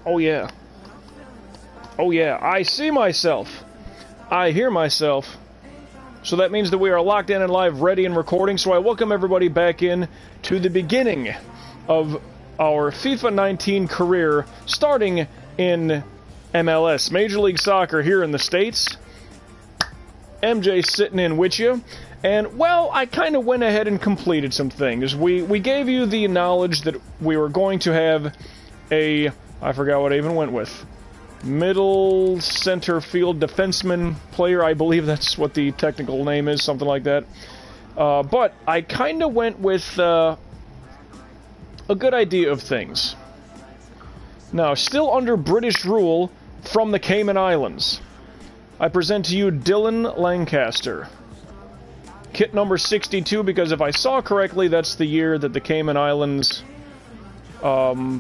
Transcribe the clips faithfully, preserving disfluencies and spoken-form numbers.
Oh yeah. Oh yeah, I see myself. I hear myself. So that means that we are locked in and live, ready and recording. So I welcome everybody back in to the beginning of our FIFA nineteen career, starting in M L S, Major League Soccer here in the States. M J sitting in with you. And, well, I kind of went ahead and completed some things. We, we gave you the knowledge that we were going to have a... I forgot what I even went with. Middle center field defenseman player, I believe that's what the technical name is, something like that. Uh, but I kind of went with uh, a good idea of things. Now, still under British rule from the Cayman Islands, I present to you Dylan Lancaster. Kit number sixty-two, because if I saw correctly, that's the year that the Cayman Islands... Um...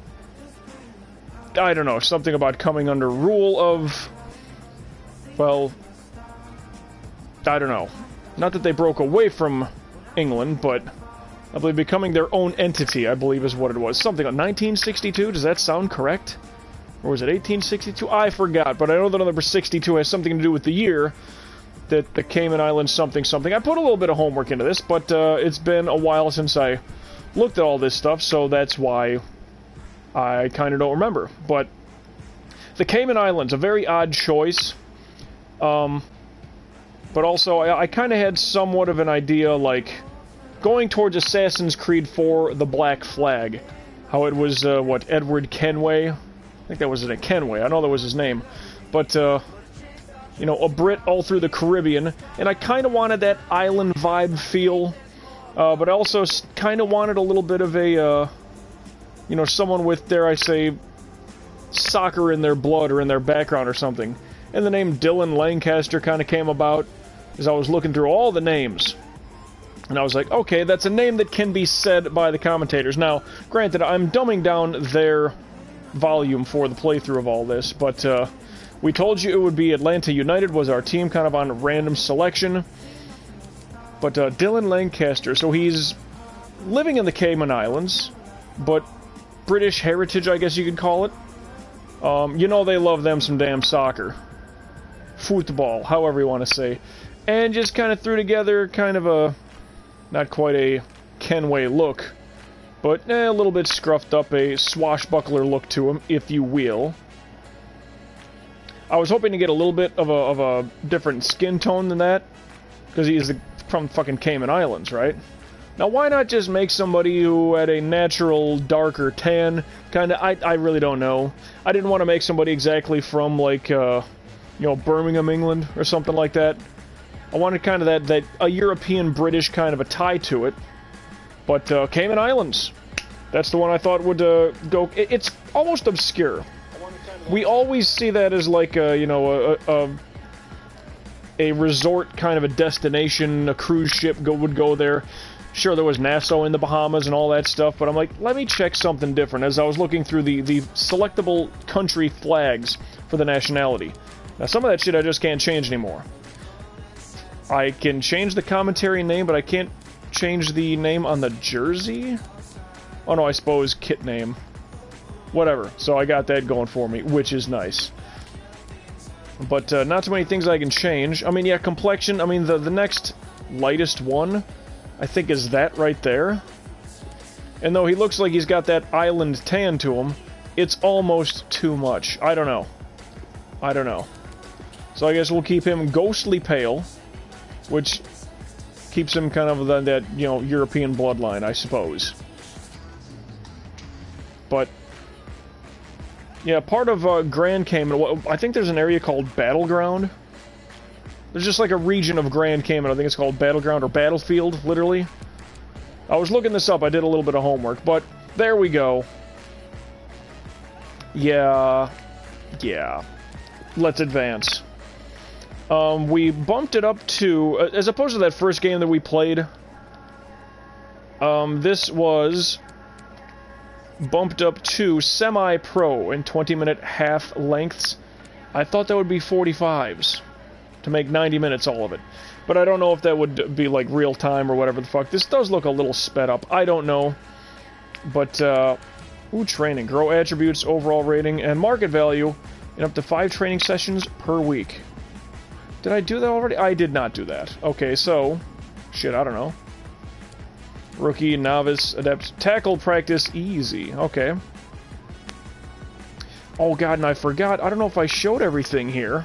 I don't know, something about coming under rule of, well, I don't know. Not that they broke away from England, but I believe becoming their own entity, I believe is what it was. Something like nineteen sixty-two, does that sound correct? Or was it eighteen sixty-two? I forgot, but I know that number sixty-two has something to do with the year that the Cayman Islands something something. I put a little bit of homework into this, but uh, it's been a while since I looked at all this stuff, so that's why I kind of don't remember. But the Cayman Islands, a very odd choice. Um, but also, I, I kind of had somewhat of an idea, like, going towards Assassin's Creed four, The Black Flag. How it was, uh, what, Edward Kenway? I think that was it, Kenway. I know that was his name. But, uh, you know, a Brit all through the Caribbean. And I kind of wanted that island vibe feel. Uh, but I also kind of wanted a little bit of a, uh... you know, someone with, dare I say, soccer in their blood or in their background or something. And the name Dylan Lancaster kind of came about as I was looking through all the names. And I was like, okay, that's a name that can be said by the commentators. Now, granted, I'm dumbing down their volume for the playthrough of all this, but uh, we told you it would be Atlanta United was our team, kind of on random selection. But uh, Dylan Lancaster, so he's living in the Cayman Islands, but British heritage, I guess you could call it. Um, you know they love them some damn soccer. Football, however you want to say. And just kind of threw together kind of a, not quite a Kenway look, but eh, a little bit scruffed up, a swashbuckler look to him, if you will. I was hoping to get a little bit of a, of a different skin tone than that, because he is from fucking Cayman Islands, right? Now, why not just make somebody who had a natural, darker tan? Kind of, I, I really don't know. I didn't want to make somebody exactly from, like, uh, you know, Birmingham, England, or something like that. I wanted kind of that, that a European-British kind of a tie to it. But, uh, Cayman Islands. That's the one I thought would, uh, go... It, it's almost obscure. We always see that as, like, a, you know, a... a a resort kind of a destination, a cruise ship go, would go there. Sure, there was Nassau in the Bahamas and all that stuff, but I'm like, let me check something different as I was looking through the, the selectable country flags for the nationality. Now, some of that shit I just can't change anymore. I can change the commentary name, but I can't change the name on the jersey? Oh no, I suppose kit name. Whatever, so I got that going for me, which is nice. But uh, not too many things I can change. I mean, yeah, complexion, I mean, the, the next lightest one, I think, is that right there. And though he looks like he's got that island tan to him, it's almost too much. I don't know. I don't know. So I guess we'll keep him ghostly pale, which keeps him kind of that, that you know, European bloodline, I suppose. But... yeah, part of uh, Grand Cayman, I think there's an area called Battleground. There's just like a region of Grand Cayman, I think it's called Battleground, or Battlefield, literally. I was looking this up, I did a little bit of homework, but there we go. Yeah, yeah. Let's advance. Um, we bumped it up to, uh, as opposed to that first game that we played, um, this was... bumped up to semi-pro in twenty minute half lengths. I thought that would be forty-fives to make ninety minutes all of it. But I don't know if that would be like real time or whatever the fuck. This does look a little sped up. I don't know. But uh, Ooh, training. Grow attributes, overall rating, and market value in up to five training sessions per week. Did I do that already? I did not do that. Okay, so... Shit, I don't know. Rookie, novice, adept, tackle practice, easy. Okay. Oh god, and I forgot. I don't know if I showed everything here.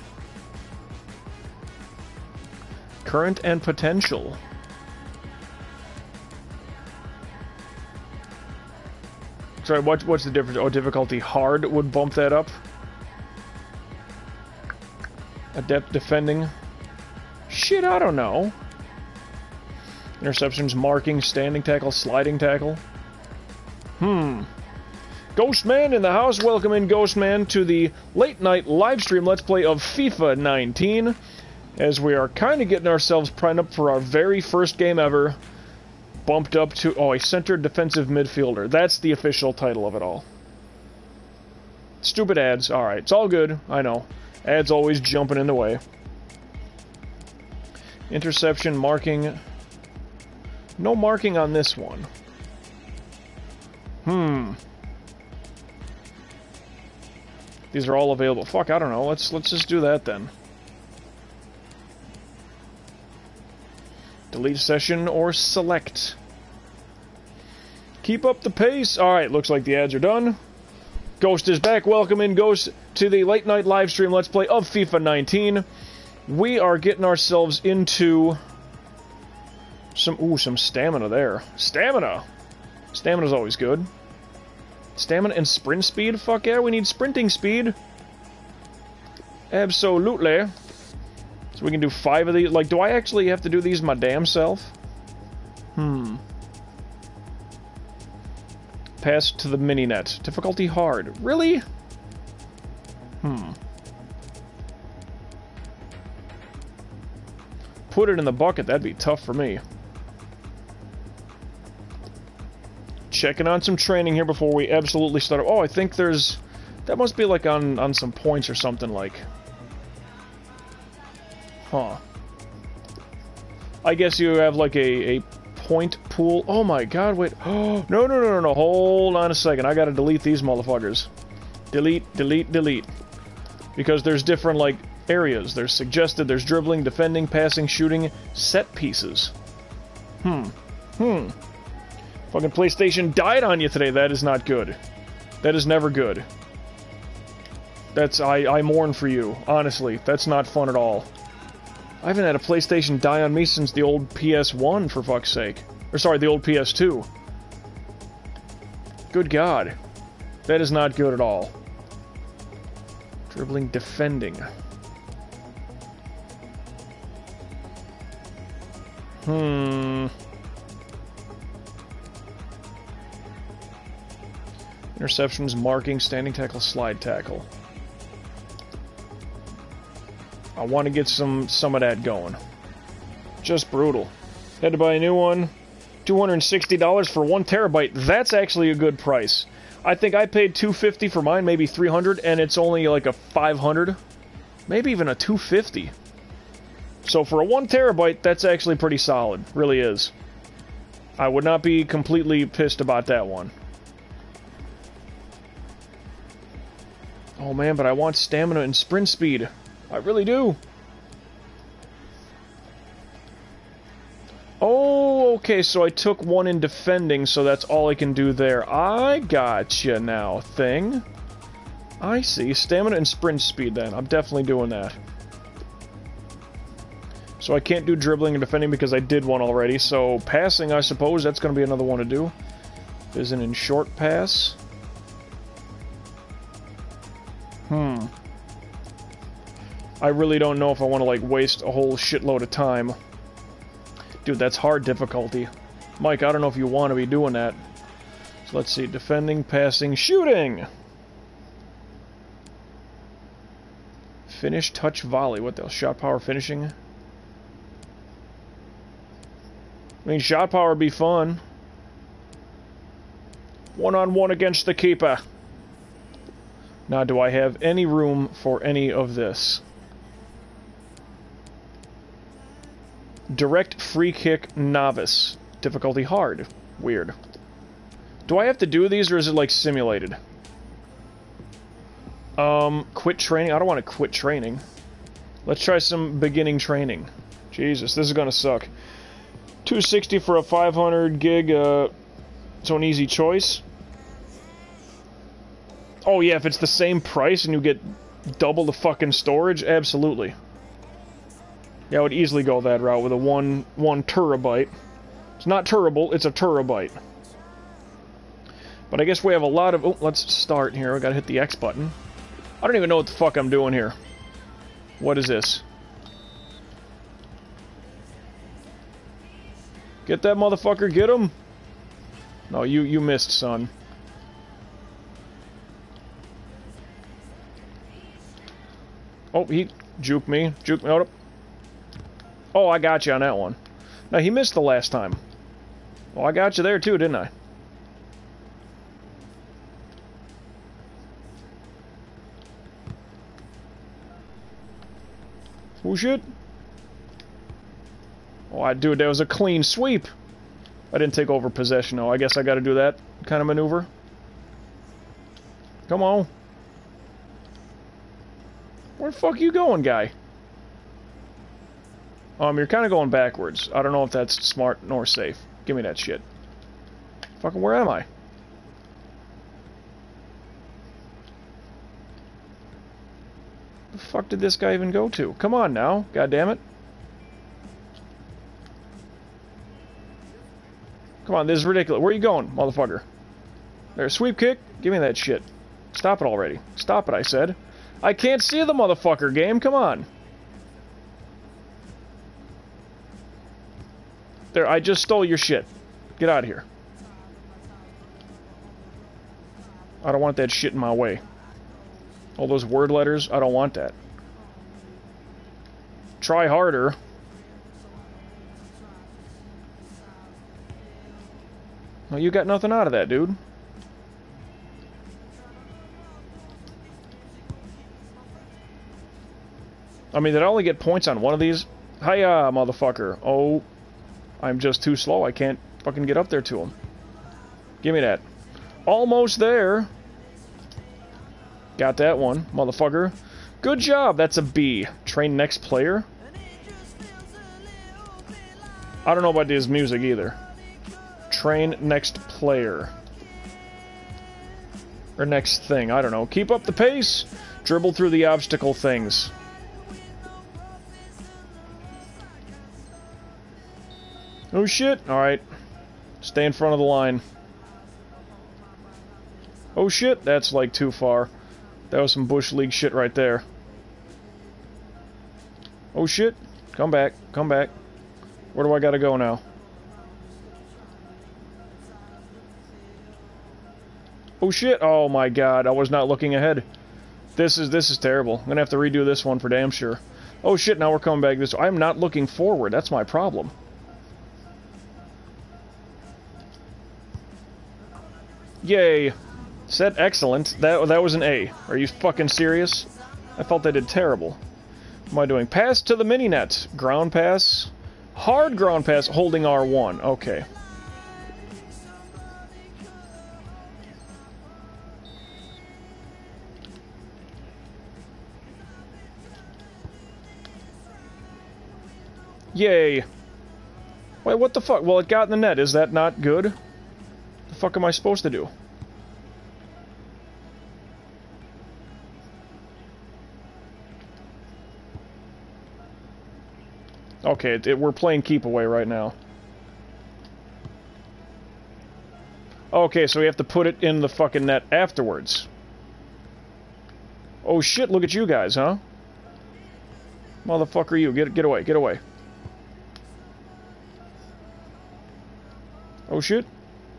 Current and potential. Sorry, what, what's the difference? Oh, difficulty hard would bump that up. Adept defending. Shit, I don't know. Interceptions, marking, standing tackle, sliding tackle. Hmm. Ghostman in the house. Welcome in, Ghostman, to the late night live stream Let's Play of FIFA nineteen. As we are kind of getting ourselves primed up for our very first game ever. Bumped up to, oh, a centered defensive midfielder. That's the official title of it all. Stupid ads. Alright, it's all good. I know. Ads always jumping in the way. Interception, marking. No marking on this one. Hmm. These are all available. Fuck, I don't know. Let's let's just do that then. Delete session or select. Keep up the pace. Alright, looks like the ads are done. Ghost is back. Welcome in, Ghost, to the late night live stream Let's Play of FIFA nineteen. We are getting ourselves into some, ooh, some stamina there. Stamina! Stamina's always good. Stamina and sprint speed? Fuck yeah, we need sprinting speed. Absolutely. So we can do five of these. Like, do I actually have to do these my damn self? Hmm. Pass to the mini-net. Difficulty hard. Really? Hmm. Put it in the bucket. That'd be tough for me. Checking on some training here before we absolutely start. Oh, I think there's... That must be like on, on some points or something like... Huh. I guess you have like a, a point pool. Oh my god, wait. Oh, no, no, no, no, no. Hold on a second. I gotta delete these motherfuckers. Delete, delete, delete. Because there's different, like, areas. There's suggested, there's dribbling, defending, passing, shooting, set pieces. Hmm. Hmm. Fucking PlayStation died on you today. That is not good. That is never good. That's... I, I mourn for you. Honestly. That's not fun at all. I haven't had a PlayStation die on me since the old P S one, for fuck's sake. Or sorry, the old P S two. Good God. That is not good at all. Dribbling, defending. Hmm. Interceptions, marking, standing tackle, slide tackle. I want to get some some of that going. Just brutal. Had to buy a new one. two hundred sixty dollars for one terabyte. That's actually a good price. I think I paid two hundred fifty dollars for mine, maybe three hundred dollars, and it's only like a five hundred dollars. Maybe even a two hundred fifty dollars. So for a one terabyte, that's actually pretty solid. Really is. I would not be completely pissed about that one. Oh man, but I want stamina and sprint speed. I really do. Oh, okay, so I took one in defending, so that's all I can do there. I gotcha now, thing. I see. Stamina and sprint speed, then. I'm definitely doing that. So I can't do dribbling and defending because I did one already, so passing, I suppose, that's going to be another one to do. Isn't in short pass. Hmm. I really don't know if I want to, like, waste a whole shitload of time. Dude, that's hard difficulty. Mike, I don't know if you want to be doing that. So let's see. Defending, passing, shooting! Finish, touch, volley. What the hell? Shot power, finishing? I mean, shot power would be fun. One-on-one against the keeper. Now, do I have any room for any of this? Direct free kick novice. Difficulty hard. Weird. Do I have to do these, or is it, like, simulated? Um, quit training? I don't want to quit training. Let's try some beginning training. Jesus, this is gonna suck. two sixty for a five hundred gig, uh... it's an easy choice. Oh yeah, if it's the same price and you get double the fucking storage, absolutely. Yeah, I would easily go that route with a one one terabyte. It's not terrible, it's a terabyte. But I guess we have a lot of... Oh, let's start here. I gotta hit the X button. I don't even know what the fuck I'm doing here. What is this? Get that motherfucker, get him! No, you, you missed, son. Oh, he juked me. Juked me. Oh, oh, I got you on that one. Now, he missed the last time. Well, I got you there too, didn't I? Oh, shit. Oh, I, dude, that was a clean sweep. I didn't take over possession, though. I guess I gotta do that kind of maneuver. Come on. Where the fuck are you going, guy? Um, you're kind of going backwards. I don't know if that's smart nor safe. Give me that shit. Fucking where am I? The fuck did this guy even go to? Come on now. God damn it. Come on, this is ridiculous. Where are you going, motherfucker? There, sweep kick? Give me that shit. Stop it already. Stop it, I said. I can't see the motherfucker, game. Come on. There, I just stole your shit. Get out of here. I don't want that shit in my way. All those word letters, I don't want that. Try harder. Well, you got nothing out of that, dude. I mean, did I only get points on one of these? Hiya, motherfucker. Oh, I'm just too slow. I can't fucking get up there to him. Give me that. Almost there. Got that one, motherfucker. Good job. That's a B. Train next player. I don't know about his music either. Train next player. Or next thing. I don't know. Keep up the pace. Dribble through the obstacle things. Oh shit. Alright. Stay in front of the line. Oh shit. That's like too far. That was some Bush League shit right there. Oh shit. Come back. Come back. Where do I gotta go now? Oh shit. Oh my god. I was not looking ahead. This is this is terrible. I'm gonna have to redo this one for damn sure. Oh shit. Now we're coming back this way. I'm not looking forward. That's my problem. Yay. Set excellent. That, that was an A. Are you fucking serious? I felt I did terrible. What am I doing? Pass to the mini-net. Ground pass. Hard ground pass holding R one. Okay. Yay. Wait, what the fuck? Well, it got in the net. Is that not good? The fuck am I supposed to do? Okay, it, it, we're playing keep away right now. Okay, so we have to put it in the fucking net afterwards. Oh shit, look at you guys, huh? Motherfucker, you. Get, get away, get away. Oh shit.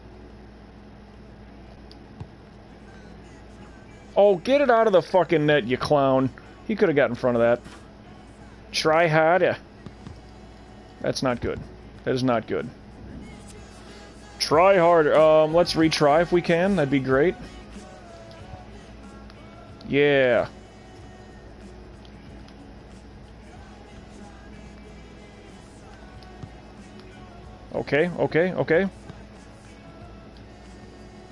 Oh, get it out of the fucking net, you clown. He could have got in front of that. Try harder. That's not good. That is not good. Try harder. Um, let's retry if we can. That'd be great. Yeah. Okay, okay, okay.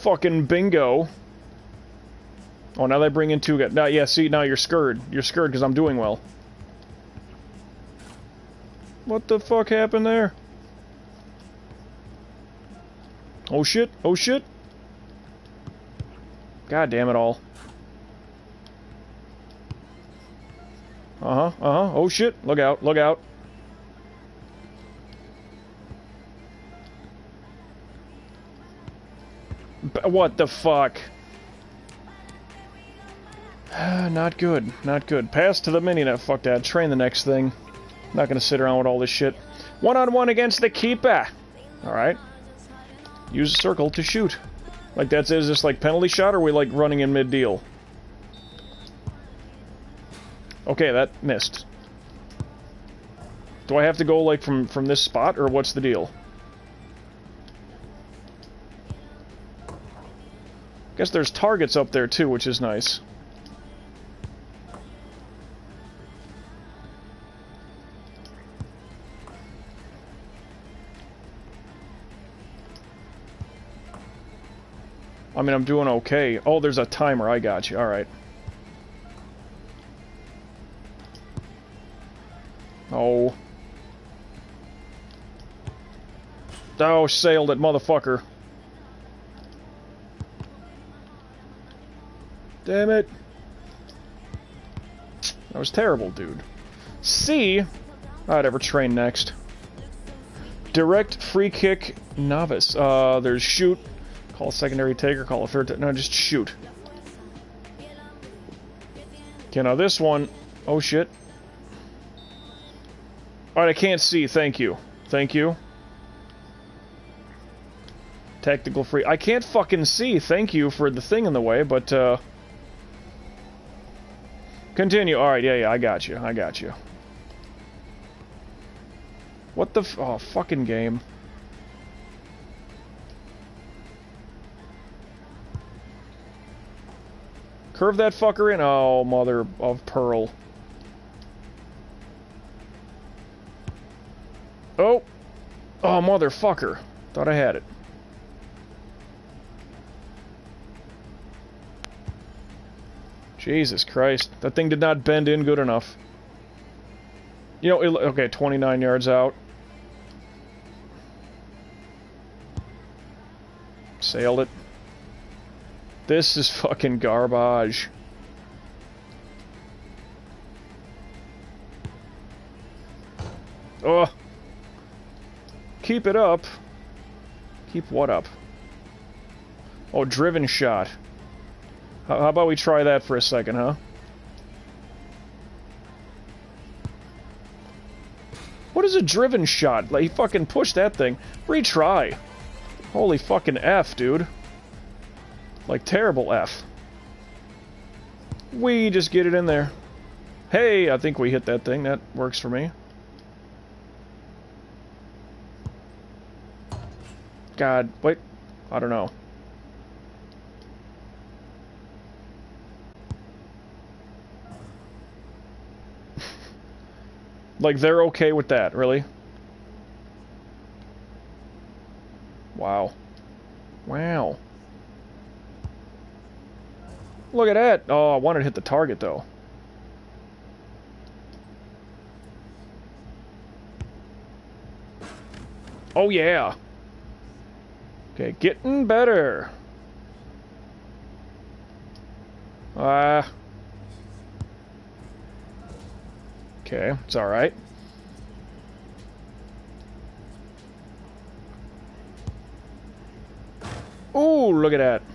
Fucking bingo. Oh, now they bring in two guys. Now, yeah, see, now you're scared. You're scared because I'm doing well. What the fuck happened there? Oh shit, oh shit. God damn it all. Uh-huh, uh-huh. Oh shit, look out, look out. B- what the fuck? Not good, not good. Pass to the mini-net, fuck that. Train the next thing. Not gonna sit around with all this shit. One-on-one against the keeper. Alright. Use a circle to shoot. Like that's is this like penalty shot or are we like running in mid-deal? Okay, that missed. Do I have to go like from from this spot or what's the deal? Guess there's targets up there too, which is nice. I mean, I'm doing okay. Oh, there's a timer. I got you. All right. Oh. Oh, sailed it, motherfucker. Damn it. That was terrible, dude. C. I'd ever train next. Direct free kick novice. Uh, there's shoot. Call a secondary taker, call a third... No, just shoot. Okay, now this one... Oh, shit. Alright, I can't see. Thank you. Thank you. Tactical free... I can't fucking see. Thank you for the thing in the way, but, uh... continue. Alright, yeah, yeah, I got you. I got you. What the f... Oh, fucking game. Curve that fucker in. Oh, mother of pearl. Oh. Oh, motherfucker. Thought I had it. Jesus Christ. That thing did not bend in good enough. You know, it, okay, twenty-nine yards out. Sailed it. This is fucking garbage. Oh. Keep it up. Keep what up? Oh, driven shot. How, how about we try that for a second, huh? What is a driven shot? Like, he fucking pushed that thing. Retry. Holy fucking F, dude. Like, terrible F. We just get it in there. Hey, I think we hit that thing. That works for me. God, wait. I don't know. Like, they're okay with that, really? Wow. Wow. Look at that! Oh, I wanted to hit the target, though. Oh, yeah! Okay, getting better. Ah. Uh, okay, it's alright. Ooh, look at that.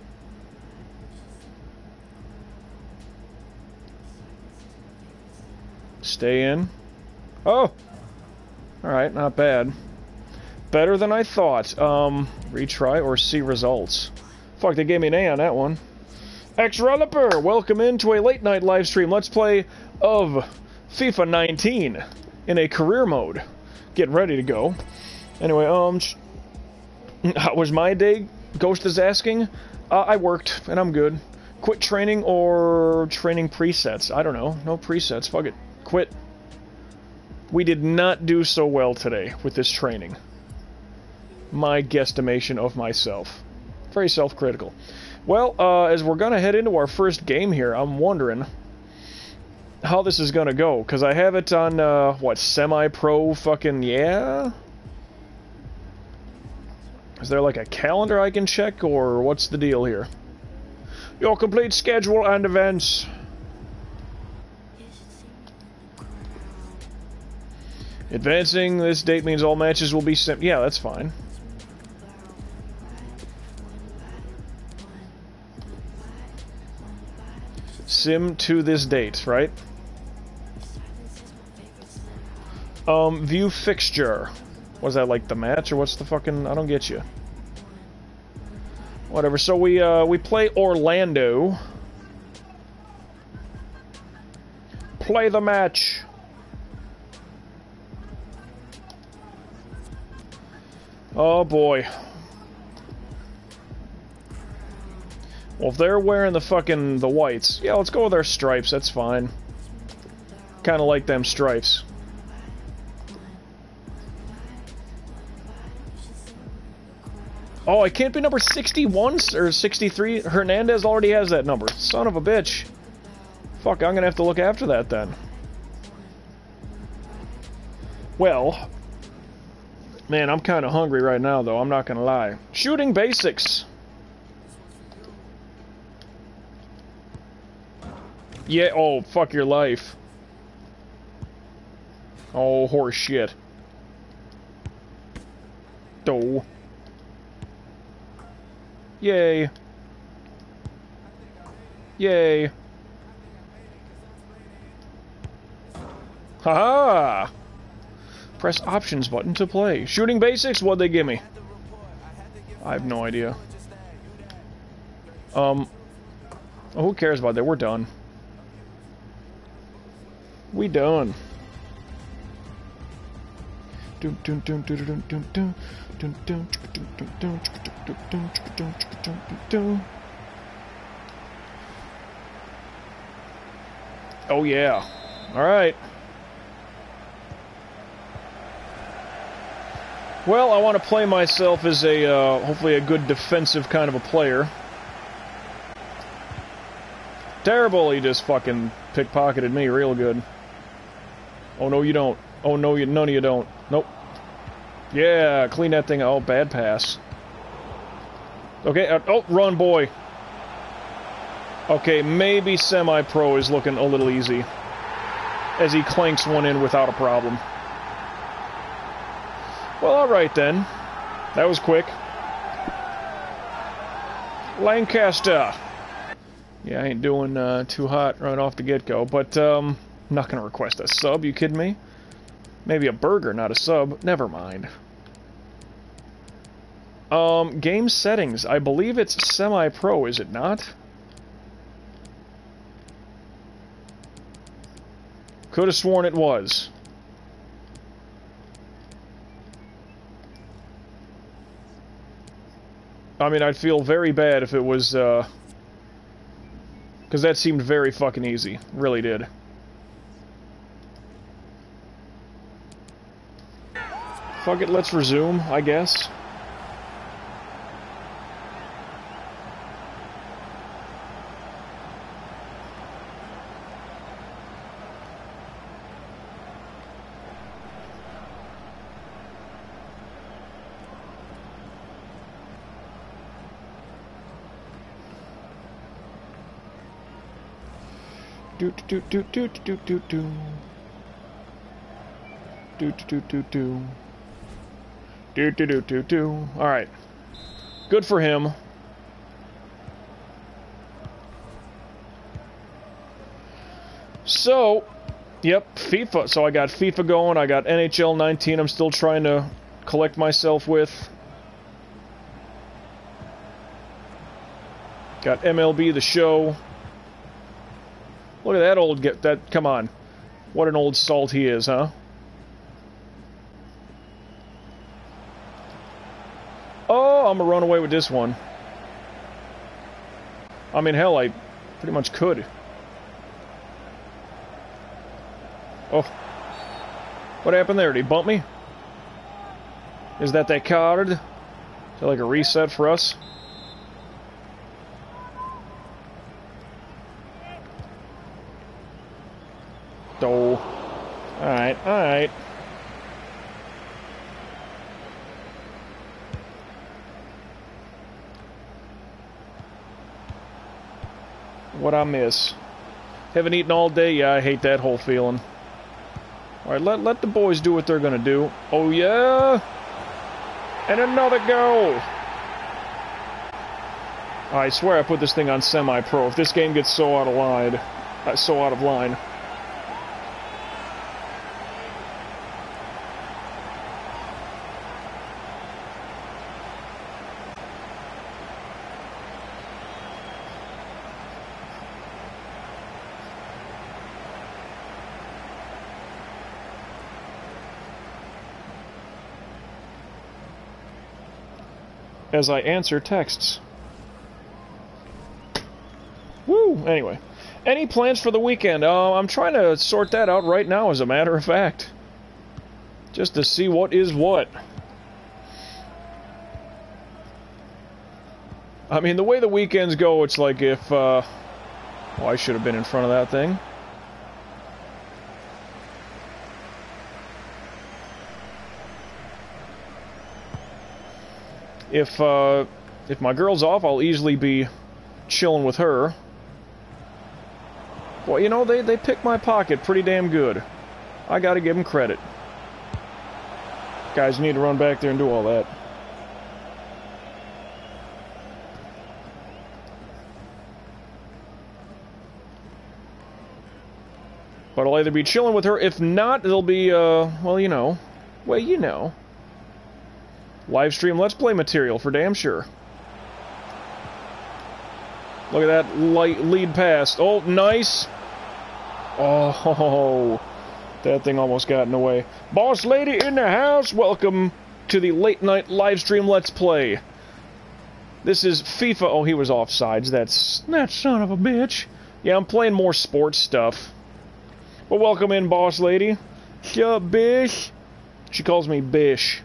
Stay in. Oh! Alright, not bad. Better than I thought. Um, retry or see results. Fuck, they gave me an A on that one. X-Rolliper, welcome into a late night live stream. Let's play of FIFA nineteen in a career mode. Getting ready to go. Anyway, um, how was my day? Ghost is asking. Uh, I worked, and I'm good. Quit training or training presets? I don't know. No presets. Fuck it. Quit. We did not do so well today with this training. My guesstimation of myself. Very self-critical. Well, uh, as we're gonna head into our first game here, I'm wondering how this is gonna go, because I have it on, uh, what, semi-pro fucking, yeah? Is there like a calendar I can check, or what's the deal here? Your complete schedule and events. Advancing this date means all matches will be sim- yeah, that's fine. Sim to this date, right? Um, view fixture. Was that like the match, or what's the fucking... I don't get you. Whatever, so we, uh, we play Orlando. Play the match. Oh boy. Well, if they're wearing the fucking, the whites, yeah, let's go with our stripes, that's fine. Kinda like them stripes. Oh, I can't be number sixty-one or sixty-three. Hernandez already has that number. Son of a bitch. Fuck, I'm gonna have to look after that then. Well, man, I'm kind of hungry right now, though. I'm not gonna lie. Shooting basics. Yeah, oh, fuck your life. Oh, horse shit. Doh. Yay. Yay. Haha! Press options button to play. Shooting basics? What'd they give me? I have no idea. Um. Oh, who cares about that? We're done. We done. Dun dun dun dun dun dun dun dun dun dun dun dun dun. Oh yeah. All right. Well, I want to play myself as a uh, hopefully a good defensive kind of a player. Terrible, he just fucking pickpocketed me real good. Oh no, you don't. Oh no, you none of you don't. Nope. Yeah, clean that thing. Oh, bad pass. Okay, uh, oh, run, boy. Okay, maybe semi-pro is looking a little easy. As he clanks one in without a problem. Well, alright then. That was quick. Lancaster. Yeah, I ain't doing uh, too hot right off the get-go, but um, I'm not gonna request a sub, you kidding me? Maybe a burger, not a sub. Never mind. Um, game settings. I believe it's semi-pro, is it not? Could have sworn it was. I mean, I'd feel very bad if it was, uh... because that seemed very fucking easy. Really did. Fuck it, let's resume, I guess. Do do do do do do do do do do do do do do do do do. All right, good for him. So, yep, FIFA. So I got FIFA going. I got N H L nineteen. I'm still trying to collect myself with. Got M L B The Show. Look at that old get that. Come on, what an old salt he is, huh? Oh, I'm gonna run away with this one. I mean, hell, I pretty much could. Oh, what happened there? Did he bump me? Is that that card? Is that like a reset for us? Oh. Alright, alright. What I miss? Haven't eaten all day? Yeah, I hate that whole feeling. Alright, let, let the boys do what they're gonna do. Oh, yeah! And another goal! I swear I put this thing on semi-pro. If this game gets so out of line, uh, so out of line. As I answer texts. Woo! Anyway. Any plans for the weekend? Uh, I'm trying to sort that out right now, as a matter of fact. Just to see what is what. I mean, the way the weekends go, it's like if, uh... Oh, I should have been in front of that thing. If, uh... If my girl's off, I'll easily be chilling with her. Well, you know, they, they picked my pocket pretty damn good. I gotta give them credit. Guys need to run back there and do all that. But I'll either be chilling with her, if not, it'll be, uh, well, you know. Well, you know. Live stream Let's Play material, for damn sure. Look at that light lead pass. Oh, nice! Oh, that thing almost got in the way. Boss lady in the house, welcome to the late night live stream Let's Play. This is FIFA. Oh, he was offsides. That's that son of a bitch. Yeah, I'm playing more sports stuff. But welcome in, boss lady. Yeah, bish. She calls me bish.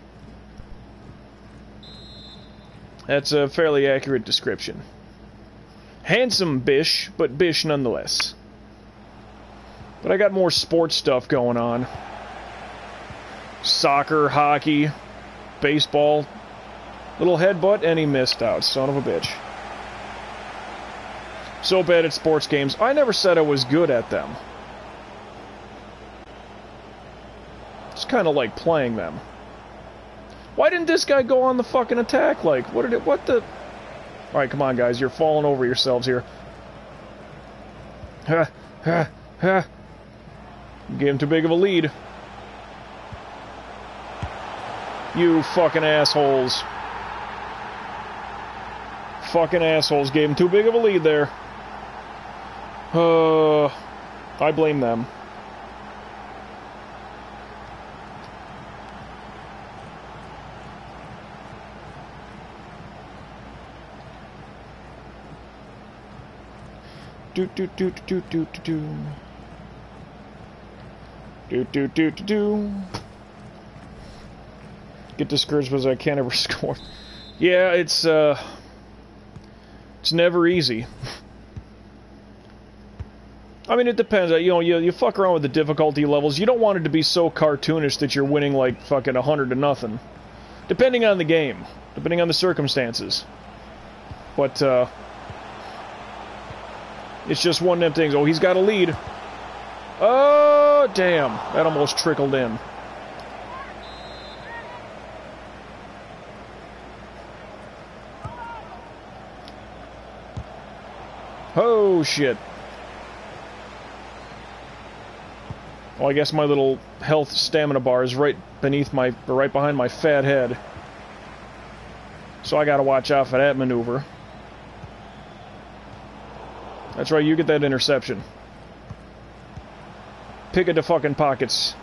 That's a fairly accurate description. Handsome bish, but bish nonetheless. But I got more sports stuff going on. Soccer, hockey, baseball. Little headbutt, and he missed out. Son of a bitch. So bad at sports games. I never said I was good at them. It's kind of like playing them. Why didn't this guy go on the fucking attack? Like, what did it, what the... Alright, come on, guys. You're falling over yourselves here. Ha, ha, ha. Gave him too big of a lead. You fucking assholes. Fucking assholes gave him too big of a lead there. Uh, I blame them. Do do do do do do do. Do do do do do. Get discouraged because I can't ever score. Yeah, it's uh, it's never easy. I mean, it depends. You know, you you fuck around with the difficulty levels. You don't want it to be so cartoonish that you're winning like fucking a hundred to nothing. Depending on the game, depending on the circumstances. But uh. It's just one of them things. Oh, he's got a lead. Oh, damn. That almost trickled in. Oh, shit. Oh, I guess my little health stamina bar is right beneath my, or right behind my fat head. So I gotta watch out for that maneuver. That's right, you get that interception. Pick at the fucking pockets.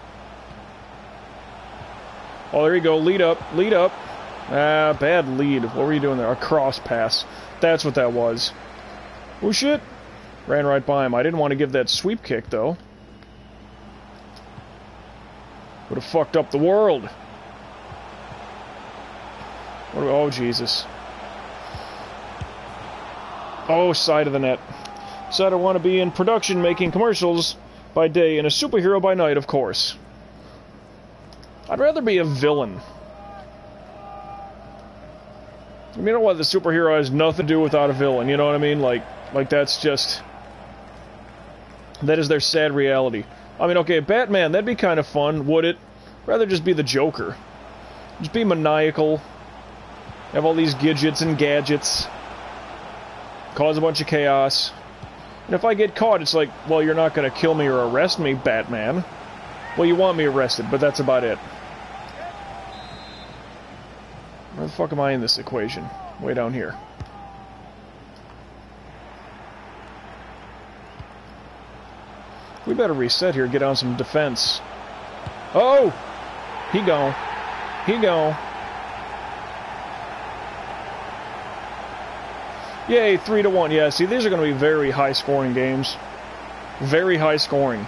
Oh, there you go. Lead up. Lead up. Ah, bad lead. What were you doing there? A cross pass. That's what that was. Oh, shit. Ran right by him. I didn't want to give that sweep kick, though. Would have fucked up the world. What, oh, Jesus. Oh, side of the net. Said I want to be in production making commercials. by day and a superhero by night, of course. I'd rather be a villain. You know what? The superhero has nothing to do without a villain, you know what I mean? Like, like that's just... That is their sad reality. I mean, okay, Batman, that'd be kind of fun, would it? Rather just be the Joker. Just be maniacal. Have all these gadgets and gadgets. Cause a bunch of chaos. And if I get caught, it's like, well, you're not going to kill me or arrest me, Batman. Well, you want me arrested, but that's about it. Where the fuck am I in this equation? Way down here. We better reset here, get on some defense. Oh! He gone. He gone. Yay, three to one. Yeah, see, these are going to be very high-scoring games. Very high-scoring.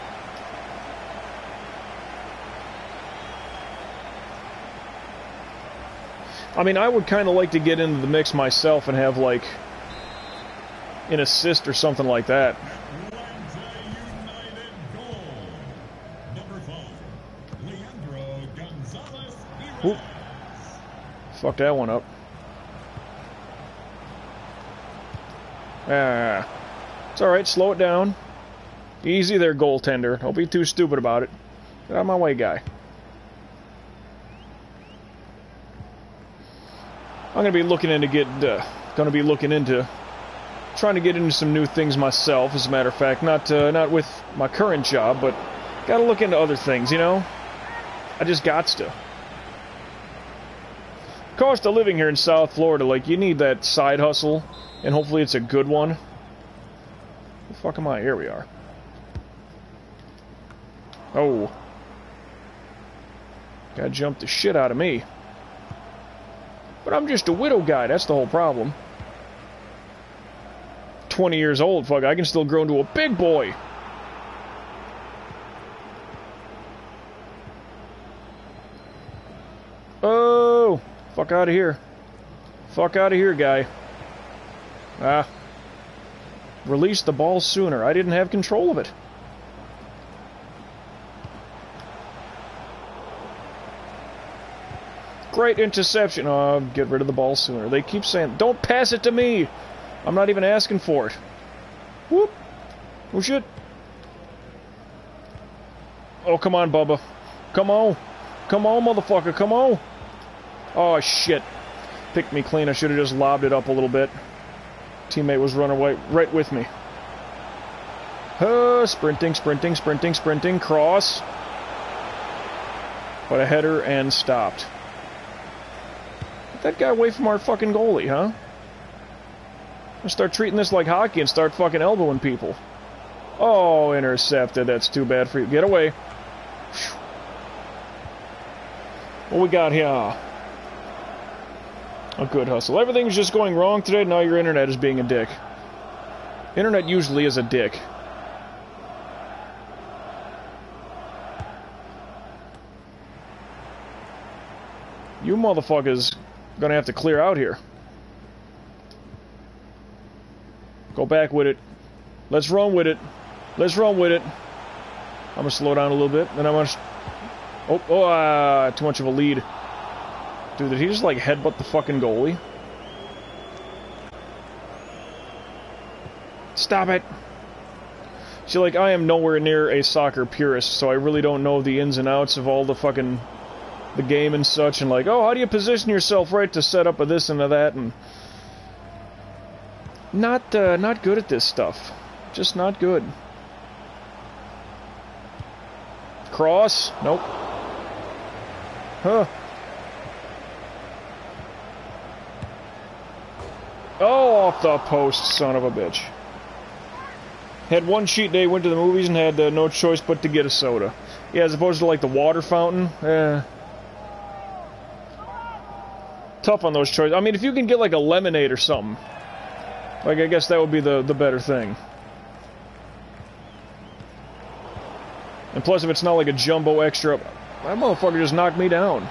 I mean, I would kind of like to get into the mix myself and have, like, an assist or something like that. Oop. Fuck that one up. Ah. It's alright, slow it down. Easy there, goaltender. Don't be too stupid about it. Get out of my way, guy. I'm gonna be looking into get, uh, gonna be looking into trying to get into some new things myself. As a matter of fact, not uh, not with my current job, but gotta look into other things. You know, I just gots to. Cost of living here in South Florida, like you need that side hustle, and hopefully it's a good one. Where the fuck am I? Here we are. Oh, gotta jump the shit out of me. But I'm just a widow guy, that's the whole problem. twenty years old, fuck, I can still grow into a big boy. Oh, fuck out of here. Fuck out of here, guy. Ah. Release the ball sooner. I didn't have control of it. Great interception. Oh, get rid of the ball sooner. They keep saying, don't pass it to me. I'm not even asking for it. Whoop. Oh, shit. Oh, come on, Bubba. Come on. Come on, motherfucker. Come on. Oh, shit. Picked me clean. I should have just lobbed it up a little bit. Teammate was running away right with me. Uh, sprinting, sprinting, sprinting, sprinting. Cross. But a header and stopped. That guy away from our fucking goalie, huh? I'll start treating this like hockey and start fucking elbowing people. Oh, intercepted. That's too bad for you. Get away. Whew. What we got here? A good hustle. Everything's just going wrong today. Now your internet is being a dick. Internet usually is a dick. You motherfuckers gonna have to clear out here. Go back with it. Let's run with it. Let's run with it. I'm gonna slow down a little bit, and I'm gonna... Oh, oh, uh, too much of a lead. Dude, did he just, like, headbutt the fucking goalie? Stop it! See, like, I am nowhere near a soccer purist, so I really don't know the ins and outs of all the fucking... the game and such, and like, oh, how do you position yourself right to set up a this and a that, and... Not, uh, not good at this stuff. Just not good. Cross? Nope. Huh. Oh, off the post, son of a bitch. Had one cheat day, went to the movies, and had uh, no choice but to get a soda. Yeah, as opposed to, like, the water fountain. Eh. Tough on those choices. I mean, if you can get, like, a lemonade or something. Like, I guess that would be the, the better thing. And plus, if it's not like a jumbo extra, that motherfucker just knocked me down.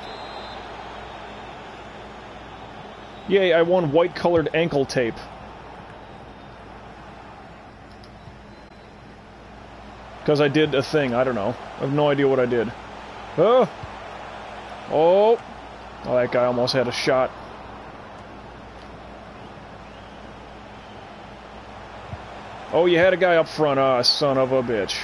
Yay, I won white-colored ankle tape. Because I did a thing. I don't know. I have no idea what I did. Oh! Oh! Oh, that guy almost had a shot. Oh, you had a guy up front. Ah, oh, son of a bitch.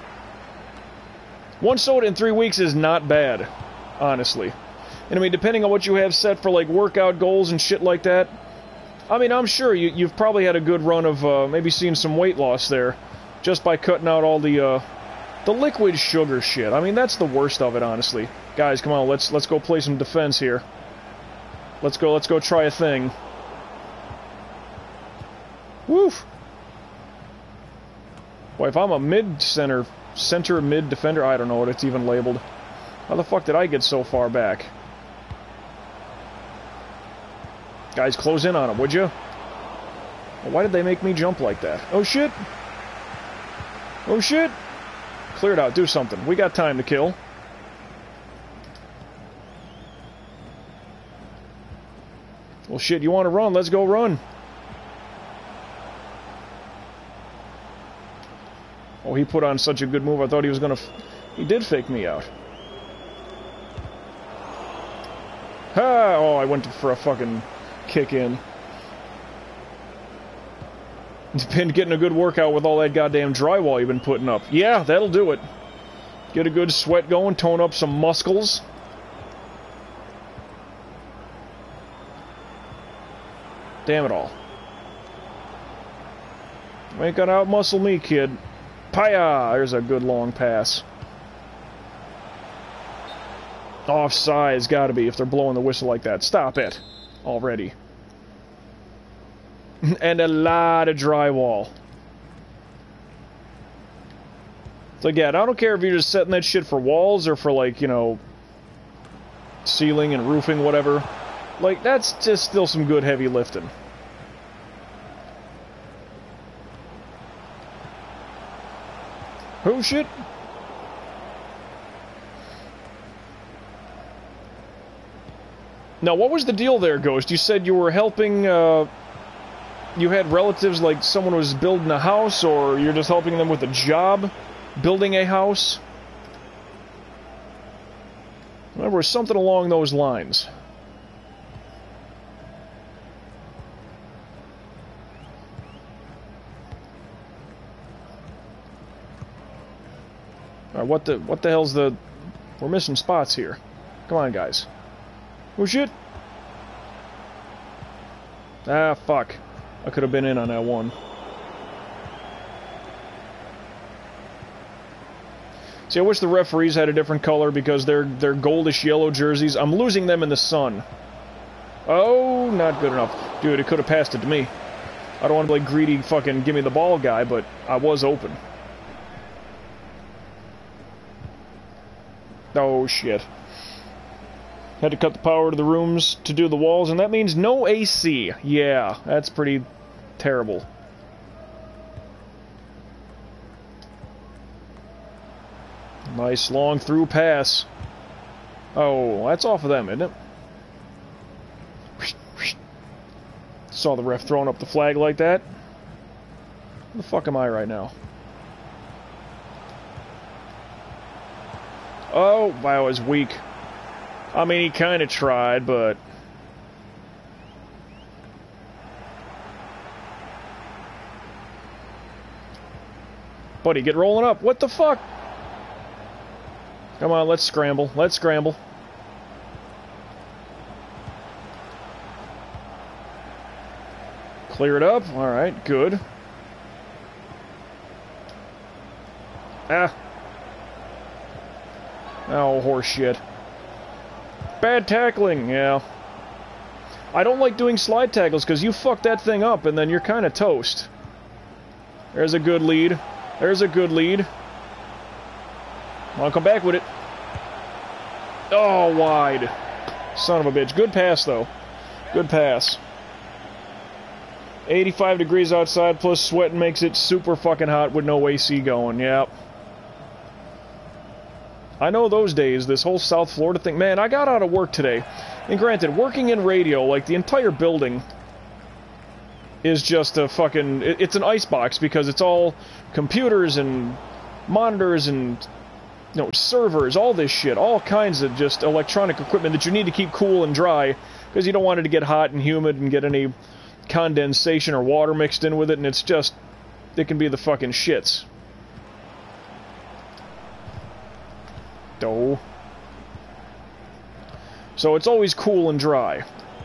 One soda in three weeks is not bad, honestly. And I mean, depending on what you have set for, like, workout goals and shit like that, I mean, I'm sure you, you've probably had a good run of uh, maybe seeing some weight loss there, just by cutting out all the, uh, the liquid sugar shit. I mean, that's the worst of it, honestly. Guys, come on, let's, let's go play some defense here. Let's go, let's go try a thing. Woof! Boy, if I'm a mid-center, center mid-defender, I don't know what it's even labeled. How the fuck did I get so far back? Guys, close in on him, would you? Well, why did they make me jump like that? Oh, shit! Oh, shit! Clear it out, do something. We got time to kill. Well, shit, you want to run? Let's go run. Oh, he put on such a good move, I thought he was gonna... F he did fake me out. Ha! Oh, I went for a fucking kick in. Been getting a good workout with all that goddamn drywall you've been putting up. Yeah, that'll do it. Get a good sweat going, tone up some muscles. Damn it all. You ain't gonna outmuscle me, kid. Paya! There's a good long pass. Offside's gotta be if they're blowing the whistle like that. Stop it. Already. And a lot of drywall. So again, I don't care if you're just setting that shit for walls or for, like, you know, ceiling and roofing, whatever. Like, that's just still some good heavy lifting. Oh, shit. Now, what was the deal there, Ghost? You said you were helping, uh... you had relatives, like someone was building a house, or you're just helping them with a job? Building a house? Remember, it was something along those lines. Alright, what the, what the hell's the... We're missing spots here. Come on, guys. Oh, shit! Ah, fuck. I could have been in on that one. See, I wish the referees had a different color because they're, they're goldish yellow jerseys. I'm losing them in the sun. Oh, not good enough. Dude, it could have passed it to me. I don't want to be like greedy fucking give me the ball guy, but I was open. Oh, shit. Had to cut the power to the rooms to do the walls, and that means no A C. Yeah, that's pretty terrible. Nice long through pass. Oh, that's off of them, isn't it? Saw the ref throwing up the flag like that. Where the fuck am I right now? Oh, wow, I was weak. I mean, he kind of tried, but... Buddy, get rolling up. What the fuck? Come on, let's scramble. Let's scramble. Clear it up. Alright, good. Ah. Oh, horse shit. Bad tackling, yeah. I don't like doing slide tackles because you fuck that thing up and then you're kind of toast. There's a good lead. There's a good lead. I'll come back with it. Oh, wide. Son of a bitch. Good pass, though. Good pass. eighty-five degrees outside plus sweating makes it super fucking hot with no A C going. Yep. I know those days, this whole South Florida thing. Man, I got out of work today. And granted, working in radio, like, the entire building is just a fucking... It, it's an icebox because it's all computers and monitors and, you know, servers, all this shit, all kinds of just electronic equipment that you need to keep cool and dry, because you don't want it to get hot and humid and get any condensation or water mixed in with it, and it's just, it can be the fucking shits. Doh. So it's always cool and dry.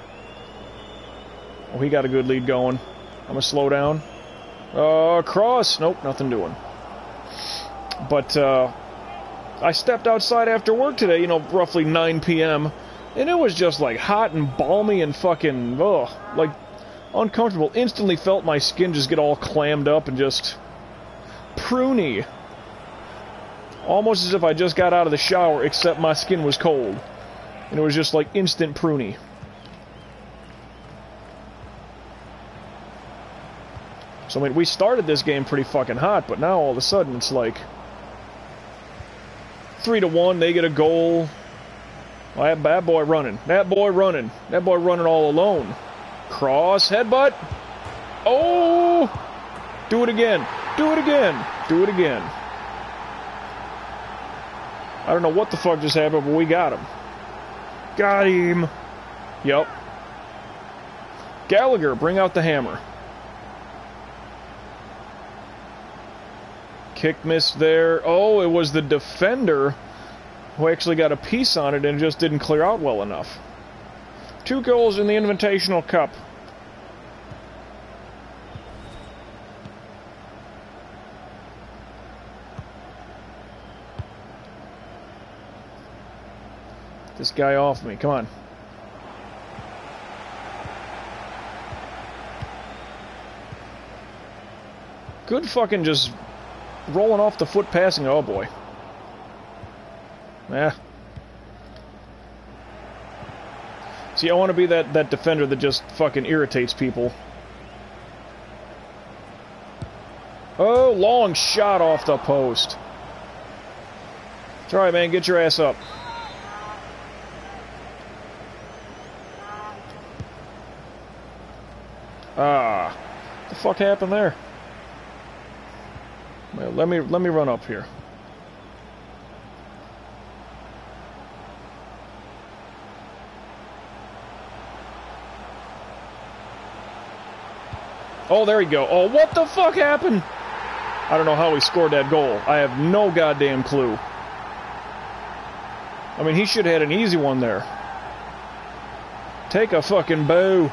Oh, he got a good lead going. I'm gonna slow down. Uh, cross. Nope, nothing doing. But, uh, I stepped outside after work today, you know, roughly nine P M, and it was just, like, hot and balmy and fucking, ugh, like, uncomfortable. Instantly felt my skin just get all clammed up and just pruny. Almost as if I just got out of the shower, except my skin was cold. And it was just like instant pruny. So, I mean, we started this game pretty fucking hot, but now all of a sudden it's like three to one, they get a goal. Well, that bad boy running. That boy running. That boy running all alone. Cross, headbutt. Oh! Do it again. Do it again. Do it again. I don't know what the fuck just happened, but we got him. Got him. Yup. Gallagher, bring out the hammer. Kick missed there. Oh, it was the defender who actually got a piece on it and just didn't clear out well enough. Two goals in the Invitational Cup. This guy off me, come on. Good fucking just rolling off the foot passing, oh boy. Yeah. See, I want to be that, that defender that just fucking irritates people. Oh, long shot off the post. It's alright, man, get your ass up. Ah, what the fuck happened there? Well, let me let me run up here. Oh, there you go. Oh, what the fuck happened? I don't know how he scored that goal. I have no goddamn clue. I mean, he should have had an easy one there. Take a fucking bow.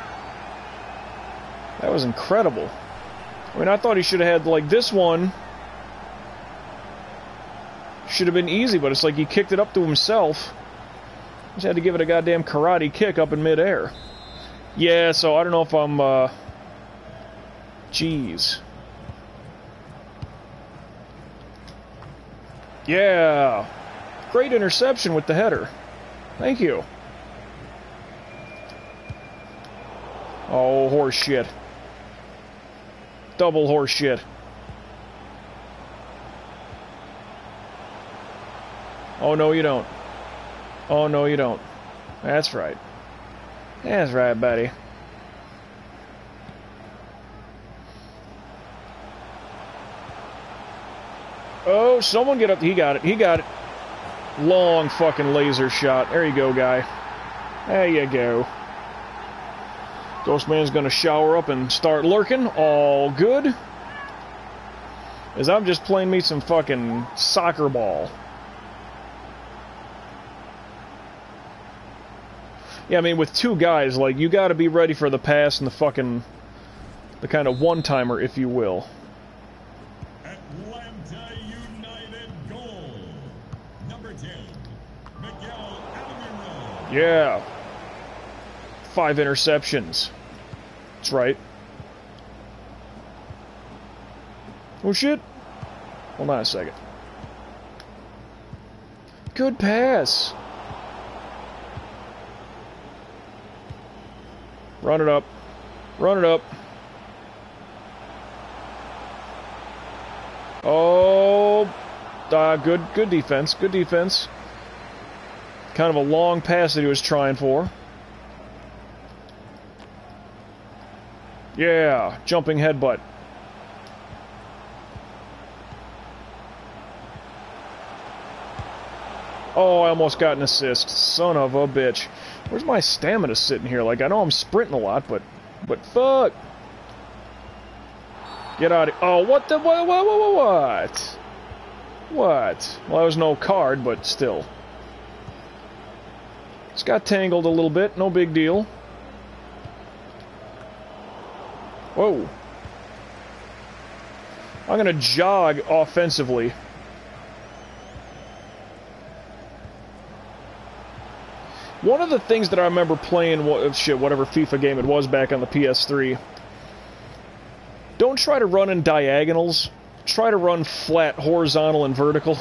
That was incredible. I mean, I thought he should have had, like, this one. Should have been easy, but it's like he kicked it up to himself. Just had to give it a goddamn karate kick up in midair. Yeah, so I don't know if I'm, uh... Jeez. Yeah. Great interception with the header. Thank you. Oh, horse shit. Double horse shit. Oh, no, you don't. Oh, no, you don't. That's right. That's right, buddy. Oh, someone get up. He got it. He got it. Long fucking laser shot. There you go, guy. There you go. Ghostman's gonna shower up and start lurking. All good. As I'm just playing me some fucking soccer ball. Yeah, I mean, with two guys, like, you gotta be ready for the pass and the fucking... the kind of one-timer, if you will. Atlanta United goal. Number ten, Miguel Almiron. Yeah. Five interceptions. That's right. Oh, shit. Hold on a second. Good pass. Run it up. Run it up. Oh, uh, good, good defense. Good defense. Kind of a long pass that he was trying for. Yeah, jumping headbutt. Oh, I almost got an assist. Son of a bitch. Where's my stamina sitting here? Like, I know I'm sprinting a lot, but... But fuck! Get out of here. Oh, what the... What? What? What? What? What? Well, that was no card, but still. It's got tangled a little bit. No big deal. Whoa. I'm gonna jog offensively. One of the things that I remember playing, what, shit, whatever FIFA game it was back on the P S three, don't try to run in diagonals. Try to run flat, horizontal, and vertical.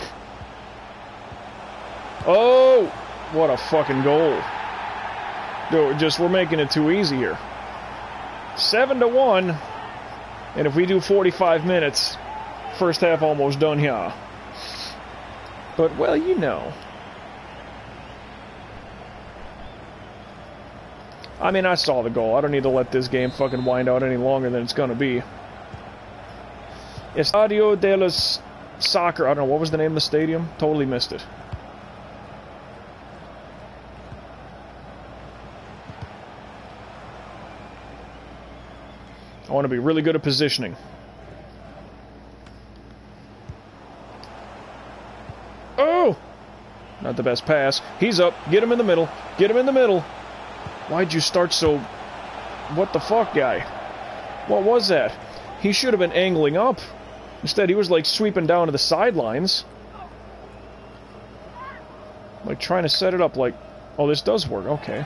Oh! What a fucking goal. Dude, just, we're making it too easy here. Seven to one. And if we do forty-five minutes, first half almost done here. But, well, you know. I mean, I saw the goal. I don't need to let this game fucking wind out any longer than it's gonna be. Estadio de los Soccer. I don't know, what was the name of the stadium? Totally missed it. I want to be really good at positioning. Oh! Not the best pass. He's up. Get him in the middle. Get him in the middle. Why'd you start so... What the fuck, guy? What was that? He should have been angling up. Instead, he was, like, sweeping down to the sidelines. Like, trying to set it up like... Oh, this does work. Okay.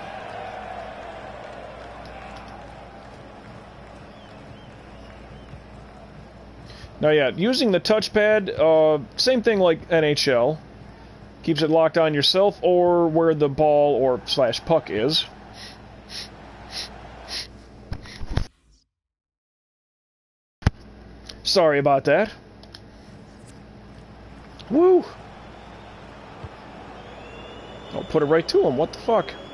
Now, yeah, using the touchpad, uh, same thing like N H L. Keeps it locked on yourself or where the ball or slash puck is. Sorry about that. Woo! I'll put it right to him. What the fuck? The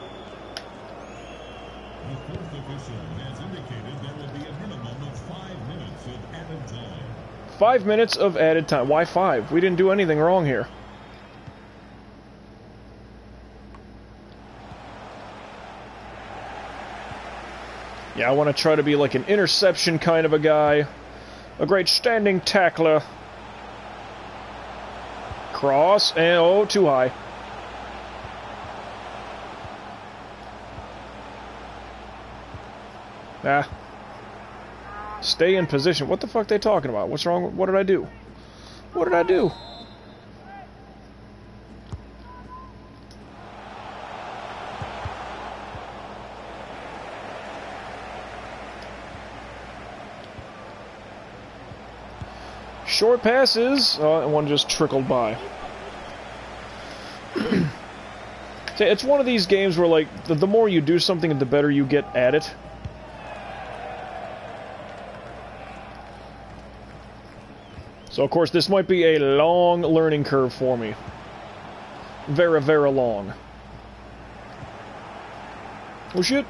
fourth official has indicated there will be a minimum of five minutes of added time. Five minutes of added time. Why five? We didn't do anything wrong here. Yeah, I want to try to be like an interception kind of a guy. A great standing tackler. Cross, and oh, too high. Ah. Stay in position. What the fuck are they talking about? What's wrong? What did I do? What did I do? Short passes, uh, and one just trickled by. See, it's one of these games where, like, the, the more you do something, the better you get at it. So, of course, this might be a long learning curve for me. Very, very long. Oh, shit.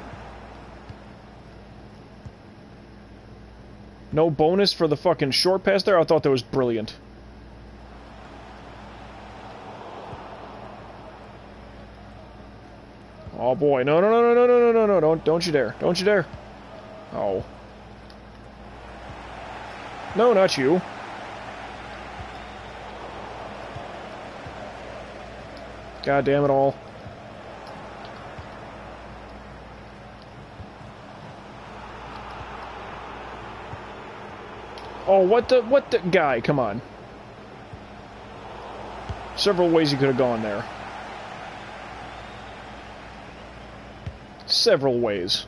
No bonus for the fucking short pass there? I thought that was brilliant. Oh boy, no, no, no, no, no, no, no, no, no, don't, don't you dare. Don't you dare. Oh. No, not you. God damn it all. Oh, what the, what the, guy, come on. Several ways you could have gone there. Several ways.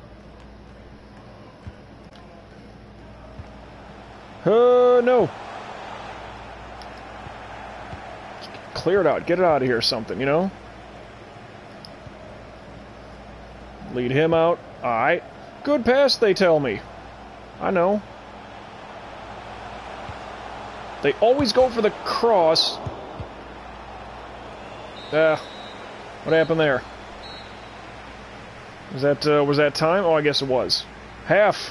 Uh, no. Clear it out, get it out of here or something, you know? Lead him out. Alright. Good pass, they tell me. I know. They always go for the cross. Ah, what happened there? Was that, uh, was that time? Oh, I guess it was. Half.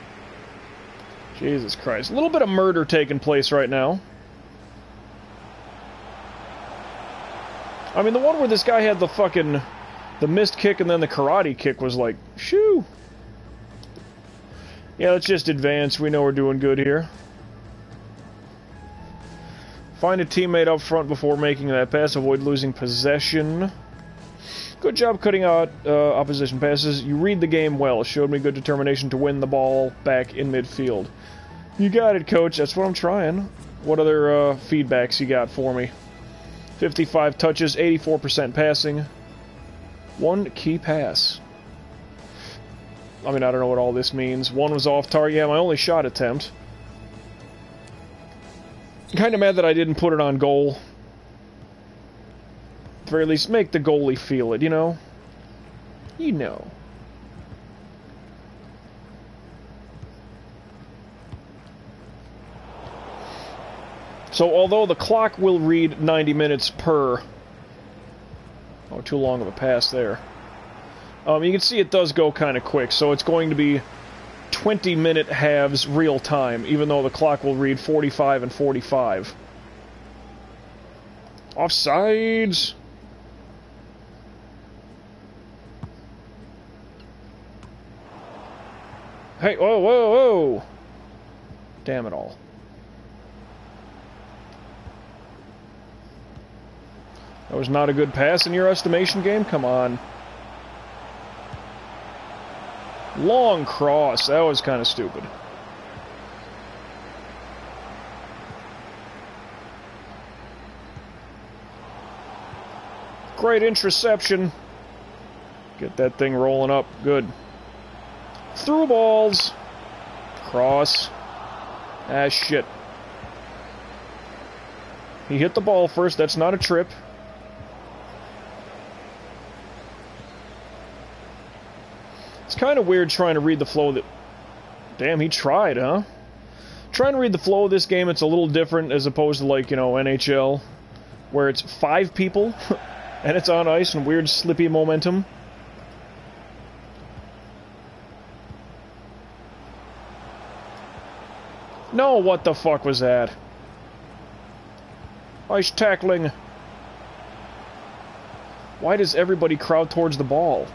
Jesus Christ. A little bit of murder taking place right now. I mean, the one where this guy had the fucking... the missed kick and then the karate kick was like, shoo! Yeah, let's just advance. We know we're doing good here. Find a teammate up front before making that pass. Avoid losing possession. Good job cutting out uh, opposition passes. You read the game well. Showed me good determination to win the ball back in midfield. You got it, coach. That's what I'm trying. What other uh, feedbacks you got for me? fifty-five touches, eighty-four percent passing. One key pass. I mean, I don't know what all this means. One was off target. Yeah, my only shot attempt. Kind of mad that I didn't put it on goal. At the very least, make the goalie feel it, you know? You know. So, although the clock will read ninety minutes per... Oh, too long of a pass there. Um, you can see it does go kind of quick, so it's going to be twenty minute halves real time, even though the clock will read forty-five and forty-five. Offsides! Hey, whoa, whoa, whoa! Damn it all. That was not a good pass in your estimation, game? Come on. Long cross. That was kind of stupid. Great interception. Get that thing rolling up. Good. Through balls. Cross. Ah, shit. He hit the ball first. That's not a trip. It's kind of weird trying to read the flow of the... Damn, he tried, huh? Trying to read the flow of this game, it's a little different as opposed to, like, you know, N H L, where it's five people, and it's on ice and weird slippy momentum. No, what the fuck was that? Ice tackling. Why does everybody crowd towards the ball?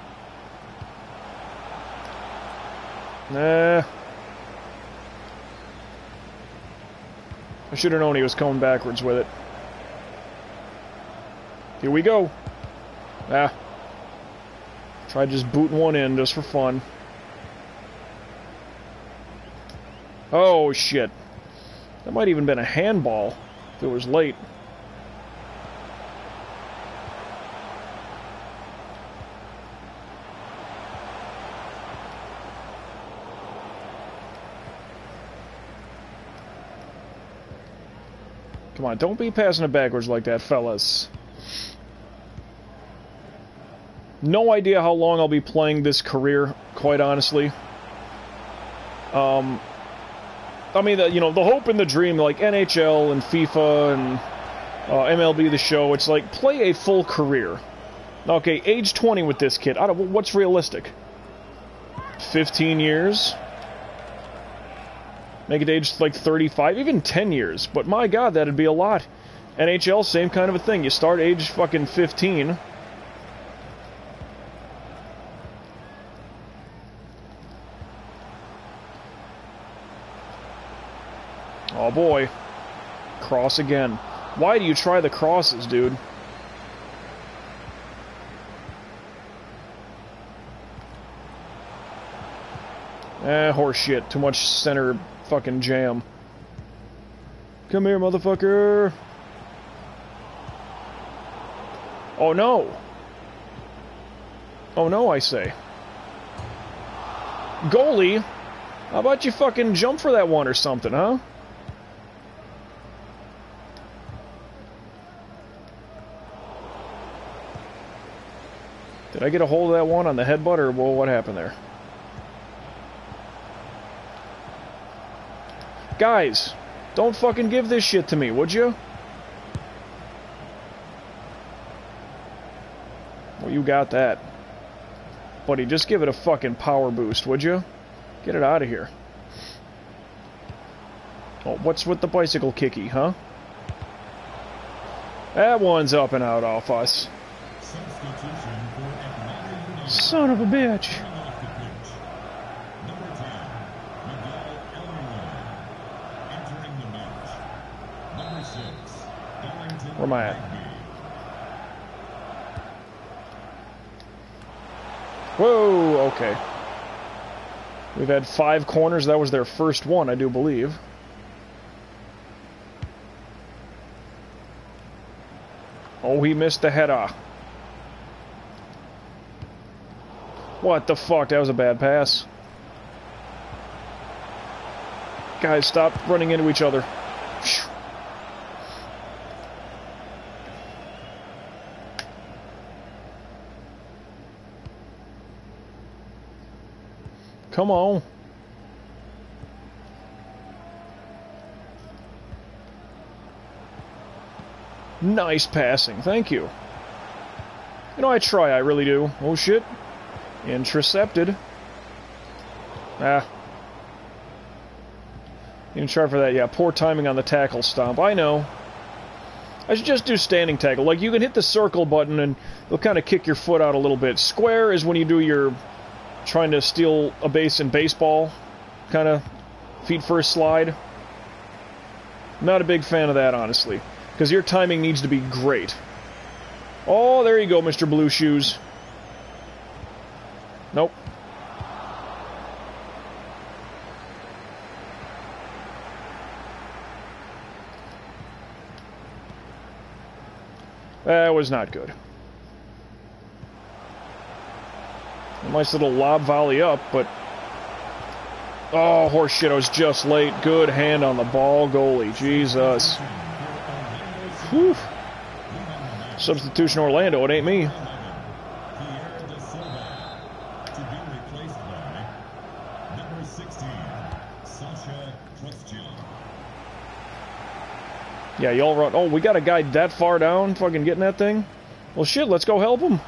Nah. I should have known he was coming backwards with it. Here we go. Ah. Tried just booting one in just for fun. Oh, shit. That might even been a handball if it was late. Come on, don't be passing it backwards like that, fellas. No idea how long I'll be playing this career, quite honestly. Um, I mean, you know, the hope and the dream, like N H L and FIFA and uh, M L B The Show, it's like, play a full career. Okay, age twenty with this kid. I don't, what's realistic? fifteen years? Make it age like thirty-five, even ten years. But my god, that'd be a lot. N H L, same kind of a thing. You start age fucking fifteen. Oh boy. Cross again. Why do you try the crosses, dude? Eh, horse shit. Too much center fucking jam. Come here, motherfucker. Oh no. Oh no, I say. Goalie, how about you fucking jump for that one or something, huh? Did I get a hold of that one on the headbutt, or well, what happened there? Guys, don't fucking give this shit to me, would you? Well, you got that. Buddy, just give it a fucking power boost, would you? Get it out of here. Oh, what's with the bicycle kicky, huh? That one's up and out off us. Substitution for Atlanta United. Son of a bitch. Coming off the pitch. Number ten, Miguel Elroy. Entering the match. Number six, Ellington Where am I at? Rigby. Whoa, okay. We've had five corners. That was their first one, I do believe. Oh, he missed the header. What the fuck? That was a bad pass. Guys, stop running into each other. Phew. Come on. Nice passing. Thank you. You know, I try. I really do. Oh, shit. Intercepted. Ah. You can try for that. Yeah, poor timing on the tackle stomp. I know. I should just do standing tackle. Like, you can hit the circle button and it'll kind of kick your foot out a little bit. Square is when you do your trying to steal a base in baseball, kind of feet first slide. Not a big fan of that, honestly, because your timing needs to be great. Oh, there you go, Mister Blue Shoes. Nope. That was not good. A nice little lob volley up, but... Oh, horseshit, I was just late. Good hand on the ball, goalie. Jesus. Whew. Substitution Orlando, it ain't me. Yeah, y'all run. Oh, we got a guy that far down fucking getting that thing? Well, shit, let's go help him.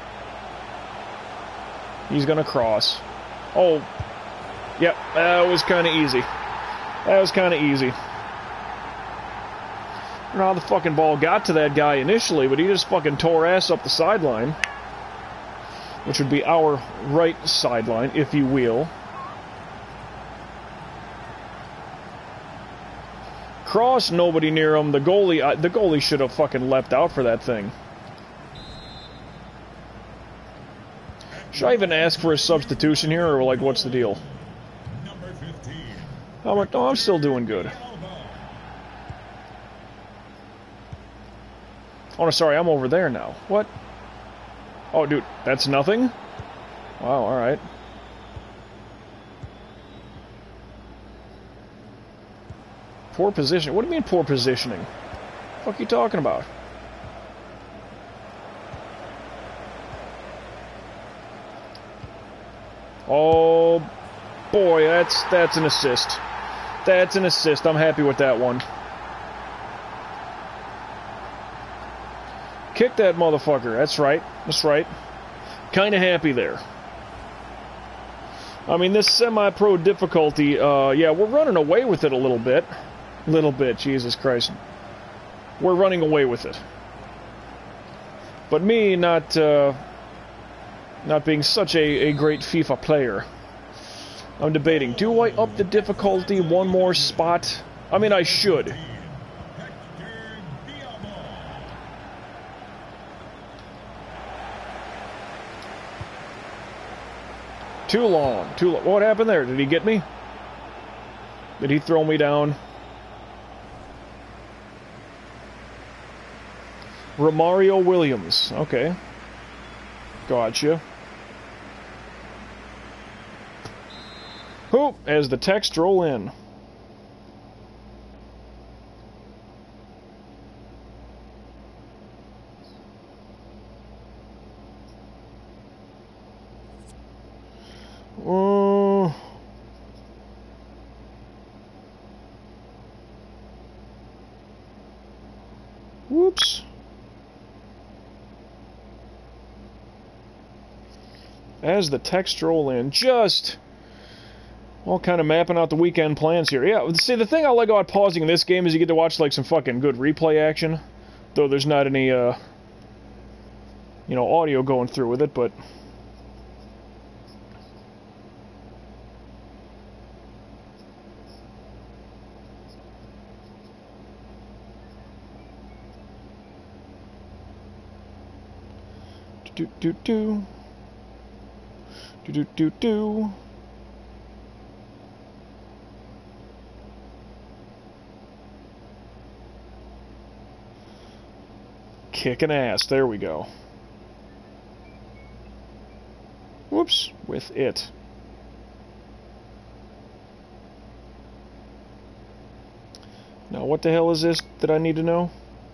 He's gonna cross. Oh, yep, that was kind of easy. That was kind of easy. I don't know how the fucking ball got to that guy initially, but he just fucking tore ass up the sideline. Which would be our right sideline, if you will. Cross, nobody near him. The goalie, uh, the goalie should have fucking leapt out for that thing. Should I even ask for a substitution here, or like, what's the deal? How much? Oh, I'm still doing good. Oh, no, sorry, I'm over there now. What? Oh, dude, that's nothing? Wow, alright. Poor position. What do you mean poor positioning? What the fuck are you talking about? Oh, boy, that's that's an assist. That's an assist. I'm happy with that one. Kick that motherfucker. That's right. That's right. Kind of happy there. I mean, this semi-pro difficulty, uh, yeah, we're running away with it a little bit. Little bit, Jesus Christ. We're running away with it. But me not, uh, not being such a, a great FIFA player, I'm debating, do I up the difficulty one more spot? I mean, I should. Too long. Too long. What happened there? Did he get me? Did he throw me down? Romario Williams. Okay. Gotcha. Whoop! As the text roll in. Uh, whoops. As the text roll in, just, well, kind of mapping out the weekend plans here. Yeah, see, the thing I like about pausing this game is you get to watch, like, some fucking good replay action. Though there's not any, uh, you know, audio going through with it, but... Do do do do do do do. Kicking ass. There we go. Whoops, with it. Now, what the hell is this that I need to know?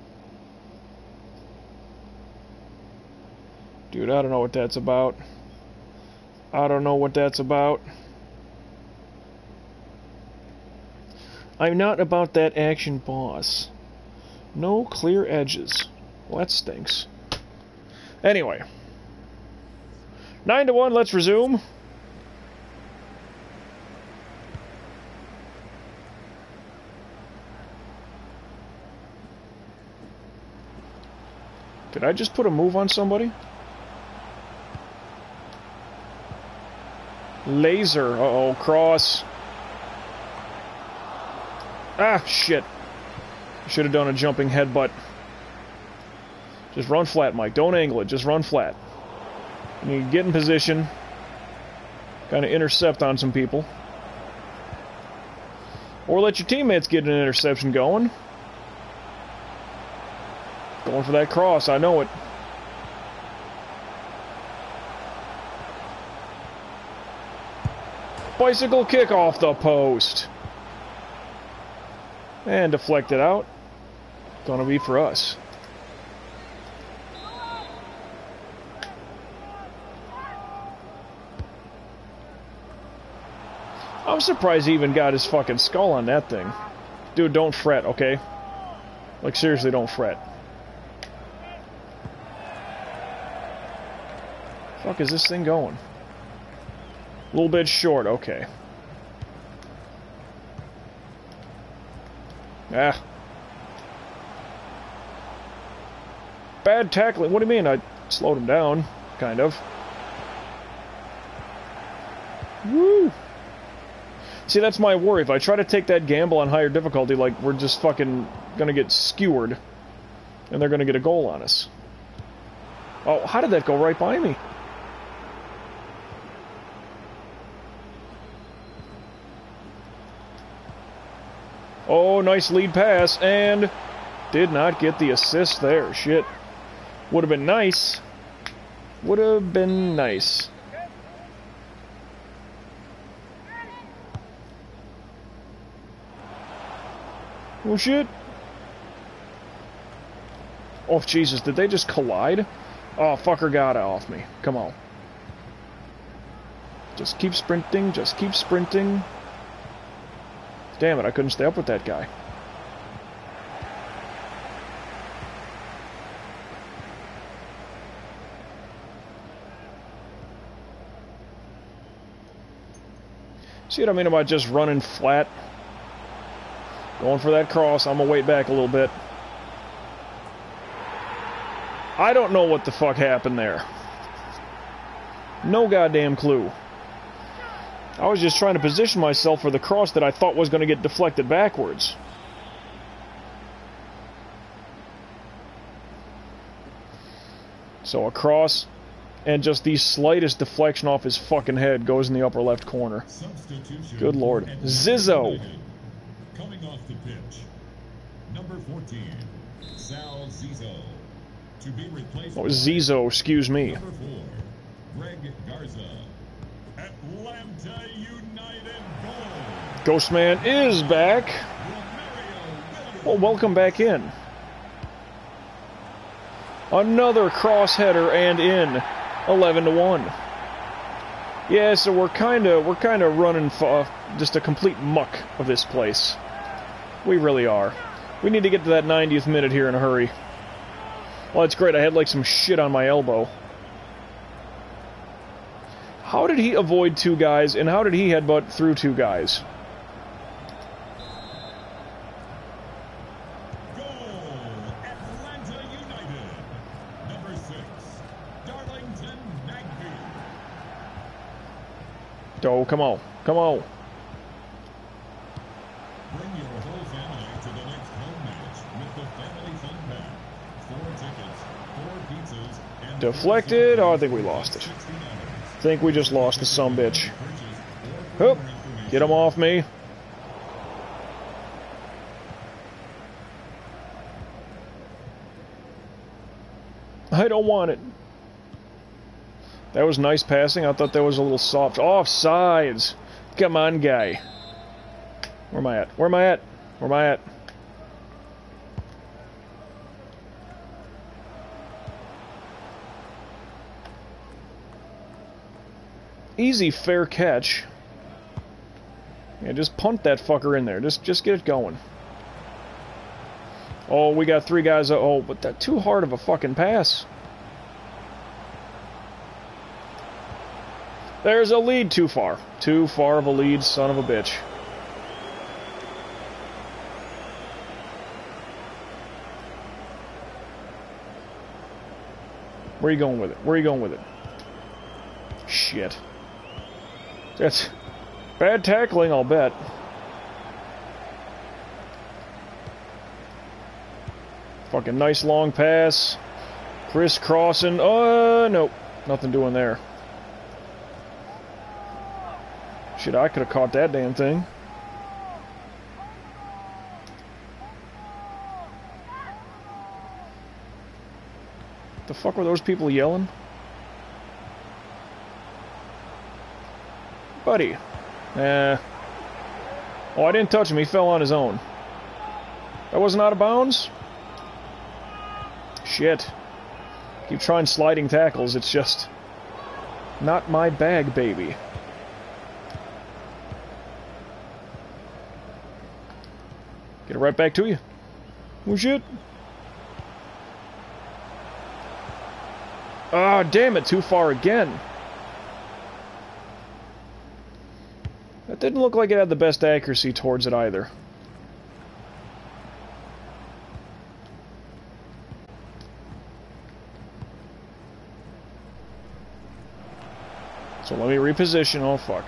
Dude, I don't know what that's about. I don't know what that's about. I'm not about that action, boss. No clear edges. Well, that stinks. Anyway. Nine to one, let's resume. Did I just put a move on somebody? Laser. Uh-oh, cross. Ah, shit. Should have done a jumping headbutt. Just run flat, Mike. Don't angle it. Just run flat. And you get in position. Kind of intercept on some people. Or let your teammates get an interception going. Going for that cross. I know it. Bicycle kick off the post. And deflected out. Gonna be for us. I'm surprised he even got his fucking skull on that thing. Dude, don't fret, okay? Like, seriously, don't fret. Fuck is this thing going? A little bit short, okay. Ah. Bad tackling. What do you mean? I slowed him down, kind of. Woo! See, that's my worry. If I try to take that gamble on higher difficulty, like, we're just fucking gonna get skewered. And they're gonna get a goal on us. Oh, how did that go right by me? Oh, nice lead pass, and did not get the assist there. Shit. Would have been nice. Would have been nice. Oh, shit. Oh, Jesus, did they just collide? Oh, fucker got off me. Come on. Just keep sprinting, just keep sprinting. Damn it, I couldn't stay up with that guy. See what I mean about just running flat? Going for that cross, I'm gonna wait back a little bit. I don't know what the fuck happened there. No goddamn clue. I was just trying to position myself for the cross that I thought was going to get deflected backwards. So a cross, and just the slightest deflection off his fucking head goes in the upper left corner. Good lord. Zizzo! Coming off the pitch, number fourteen, Sal Zizzo. To be replaced Oh, Zizzo, excuse me. Number four, Greg Garza. Atlanta United goal. Ghostman is back. Well, welcome back in. Another cross header and in. eleven to one. Yeah, so we're kind of we're kind of running for just a complete muck of this place. We really are. We need to get to that ninetieth minute here in a hurry. Well, that's great. I had like some shit on my elbow. How did he avoid two guys, and how did he headbutt through two guys? Goal, Atlanta go. Come on. Come on. Bring your whole family to the next home match with the Family Fun Pack. Four tickets, four pizzas, and Deflected. Oh, I think we lost it. I think we just lost the sumbitch. Oop. Get him off me. I don't want it. That was nice passing. I thought that was a little soft. Offsides. Come on, guy. Where am I at? Where am I at? Where am I at? Easy, fair catch. Yeah, just punt that fucker in there. Just, just get it going. Oh, we got three guys. Oh, but that too hard of a fucking pass. There's a lead. Too far. Too far of a lead, son of a bitch. Where are you going with it? Where are you going with it? Shit. That's bad tackling, I'll bet. Fucking nice long pass. Crisscrossing. Oh, nope. Nothing doing there. Shit, I could have caught that damn thing. The fuck were those people yelling? Buddy. Eh. Oh, I didn't touch him. He fell on his own. That wasn't out of bounds? Shit. Keep trying sliding tackles. It's just not my bag, baby. Get it right back to you. Oh, shit. Ah, oh, damn it. Too far again. That didn't look like it had the best accuracy towards it either. So let me reposition. Oh, fuck.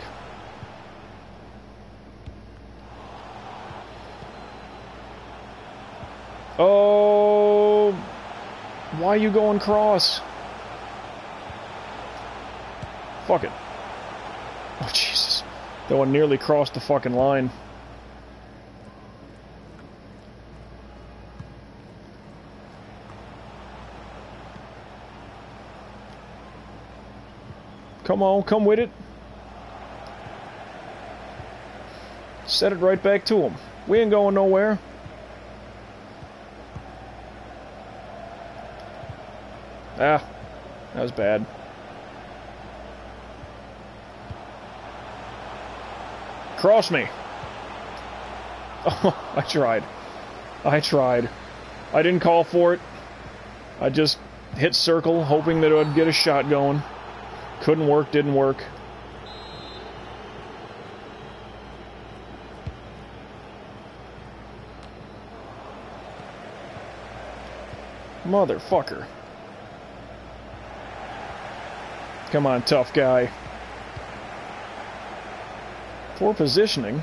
Oh, why are you going cross? Fuck it. Oh, Jesus. That one nearly crossed the fucking line. Come on, come with it. Set it right back to him. We ain't going nowhere. Ah, that was bad. Cross me. Oh, I tried. I tried. I didn't call for it. I just hit circle, hoping that it would get a shot going. Couldn't work, didn't work. Motherfucker. Come on, tough guy. Poor positioning.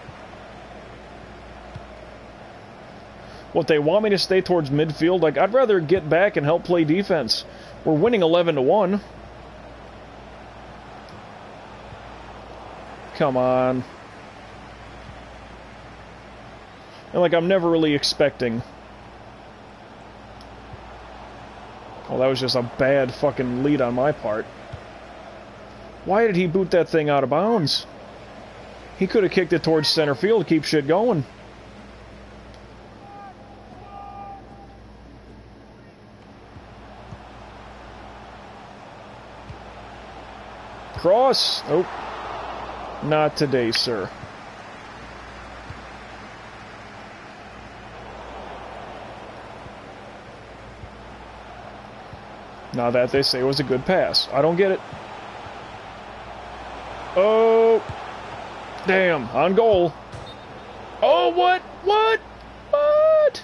What, they want me to stay towards midfield? Like, I'd rather get back and help play defense. We're winning eleven to one. Come on. And, like, I'm never really expecting... Oh, that was just a bad fucking lead on my part. Why did he boot that thing out of bounds? He could have kicked it towards center field to keep shit going. Cross. Oh. Not today, sir. Now that they say it was a good pass. I don't get it. Oh. Damn. On goal. Oh, what? What? What?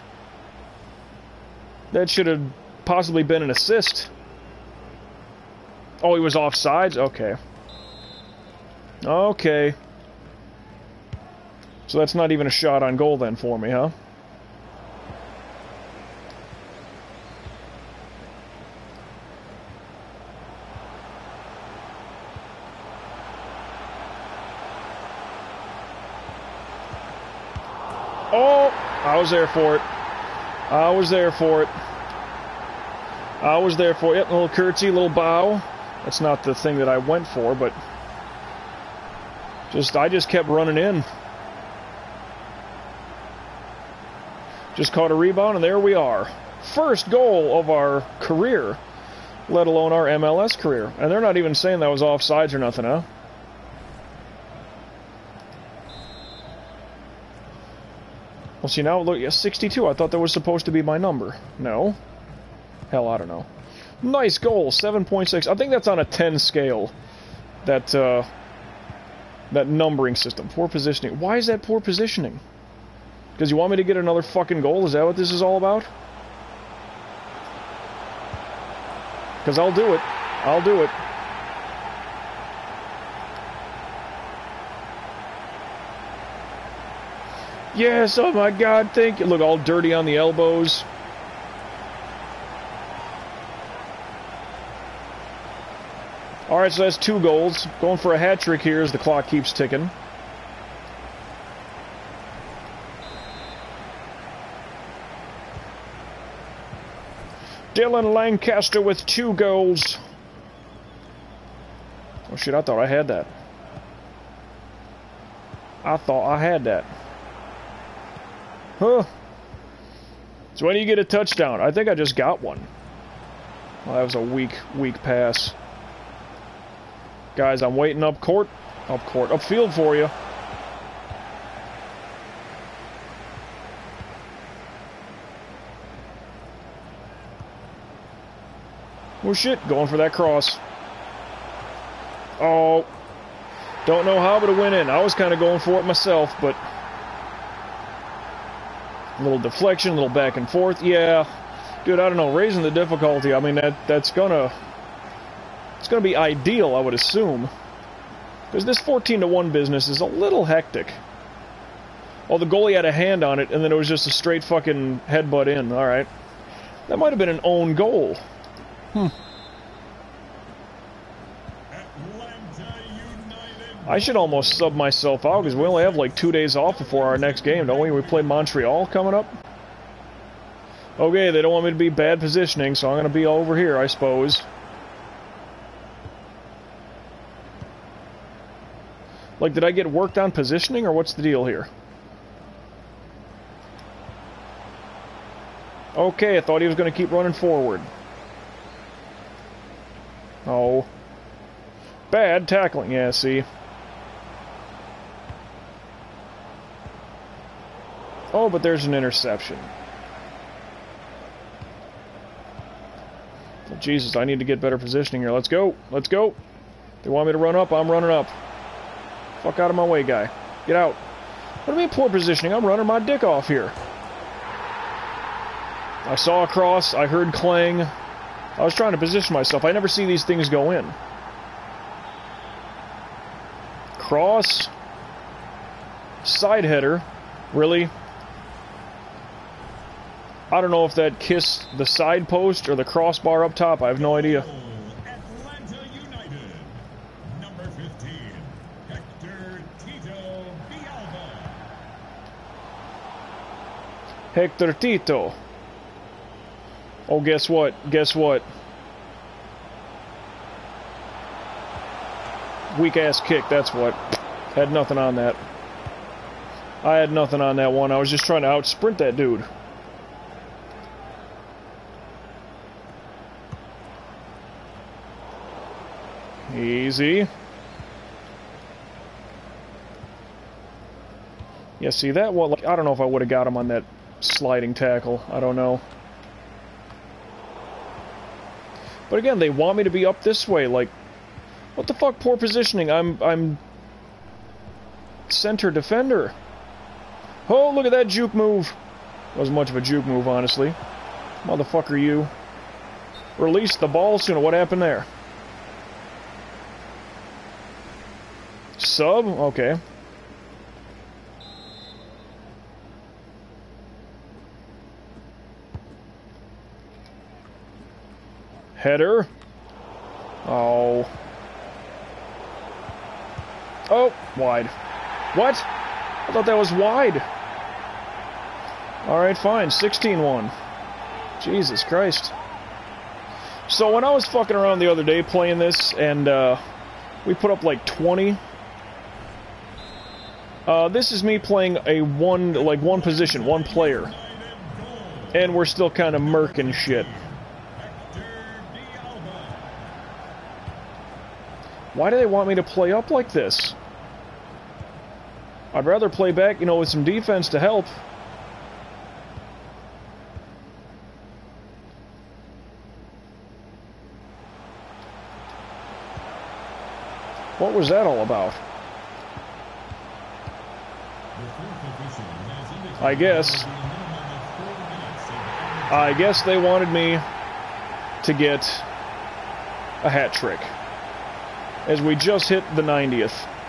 That should have possibly been an assist. Oh, he was offsides? Okay. Okay. So that's not even a shot on goal then for me, huh? Oh, I was there for it. I was there for it. I was there for it. Yep, a little curtsy, a little bow. That's not the thing that I went for, but just I just kept running in. Just caught a rebound, and there we are. First goal of our career, let alone our M L S career. And they're not even saying that was offsides or nothing, huh? Well, see, now, look, yeah, sixty-two. I thought that was supposed to be my number. No. Hell, I don't know. Nice goal, seven point six. I think that's on a ten scale, that, uh, that numbering system. Poor positioning. Why is that poor positioning? Because you want me to get another fucking goal? Is that what this is all about? Because I'll do it. I'll do it. Yes, oh my god, thank you. Look, all dirty on the elbows. Alright, so that's two goals. Going for a hat trick here as the clock keeps ticking. Dylan Lancaster with two goals. Oh shit, I thought I had that. I thought I had that. Huh. So when do you get a touchdown? I think I just got one. Well, that was a weak, weak pass. Guys, I'm waiting up court. Up court. Upfield for you. Oh shit, going for that cross. Oh. Don't know how, but it went in. I was kind of going for it myself, but... A little deflection, a little back and forth. Yeah. Dude, I don't know. Raising the difficulty, I mean, that that's gonna... It's gonna be ideal, I would assume. Because this fourteen to one business is a little hectic. Oh, the goalie had a hand on it, and then it was just a straight fucking headbutt in. Alright. That might have been an own goal. Hmm. I should almost sub myself out, because we only have like two days off before our next game, don't we? We play Montreal coming up. Okay, they don't want me to be bad positioning, so I'm going to be over here, I suppose. Like, did I get worked on positioning, or what's the deal here? Okay, I thought he was going to keep running forward. Oh. Bad tackling, yeah, see. Oh, but there's an interception. Well, Jesus, I need to get better positioning here. Let's go. Let's go. They want me to run up, I'm running up. Fuck out of my way, guy. Get out. What do you mean poor positioning? I'm running my dick off here. I saw a cross. I heard clang. I was trying to position myself. I never see these things go in. Cross. Side header. Really? I don't know if that kissed the side post or the crossbar up top. I have no idea. Atlanta United, number fifteen, Hector Tito Villalba. Hector Tito. Oh, guess what? Guess what? Weak-ass kick, that's what. Had nothing on that. I had nothing on that one. I was just trying to out-sprint that dude. Easy. Yeah, see that one? Like, I don't know if I would have got him on that sliding tackle. I don't know. But again, they want me to be up this way. Like, what the fuck? Poor positioning. I'm I'm center defender. Oh, look at that juke move. Wasn't much of a juke move, honestly. Motherfucker, you. Release the ball sooner. What happened there? sub? Okay. Header. Oh. Oh, wide. What? I thought that was wide. Alright, fine. sixteen one. Jesus Christ. So when I was fucking around the other day playing this, and uh, we put up like twenty, uh, this is me playing a one, like one position, one player. And we're still kind of murking shit. Why do they want me to play up like this? I'd rather play back, you know, with some defense to help. What was that all about? I guess. I guess they wanted me to get a hat trick. As we just hit the ninetieth.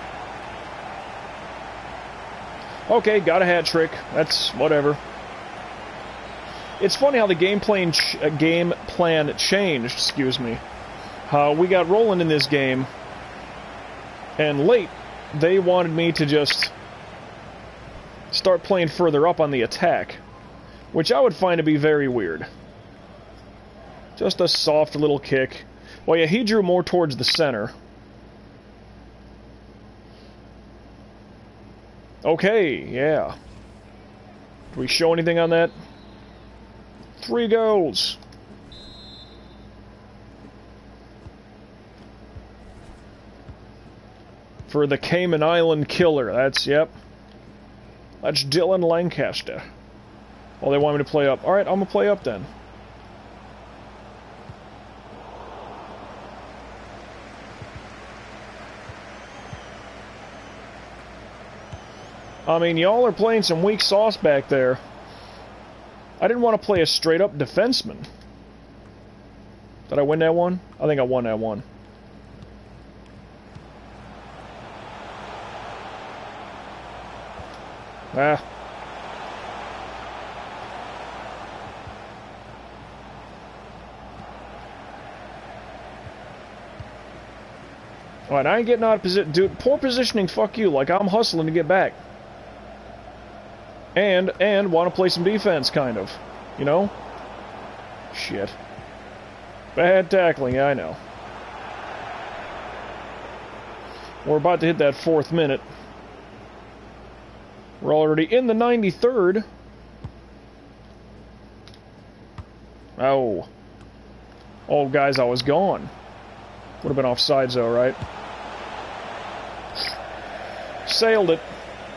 Okay, got a hat trick. That's whatever. It's funny how the game plan, ch uh, game plan changed, excuse me. Uh, we got rolling in this game, and late, they wanted me to just start playing further up on the attack, which I would find to be very weird. Just a soft little kick. Well, yeah, he drew more towards the center. Okay, yeah. Do we show anything on that? Three goals. For the Cayman Island Killer. That's, yep. That's Dylan Lancaster. Oh, they want me to play up. Alright, I'm gonna play up then. I mean, y'all are playing some weak sauce back there. I didn't want to play a straight-up defenseman. Did I win that one? I think I won that one. Ah. Alright, I ain't getting out of position. Dude, poor positioning, fuck you. Like, I'm hustling to get back. And, and want to play some defense, kind of. You know? Shit. Bad tackling, yeah, I know. We're about to hit that fourth minute. We're already in the ninety-third. Oh. Oh, guys, I was gone. Would have been offsides, though, right? Sailed it.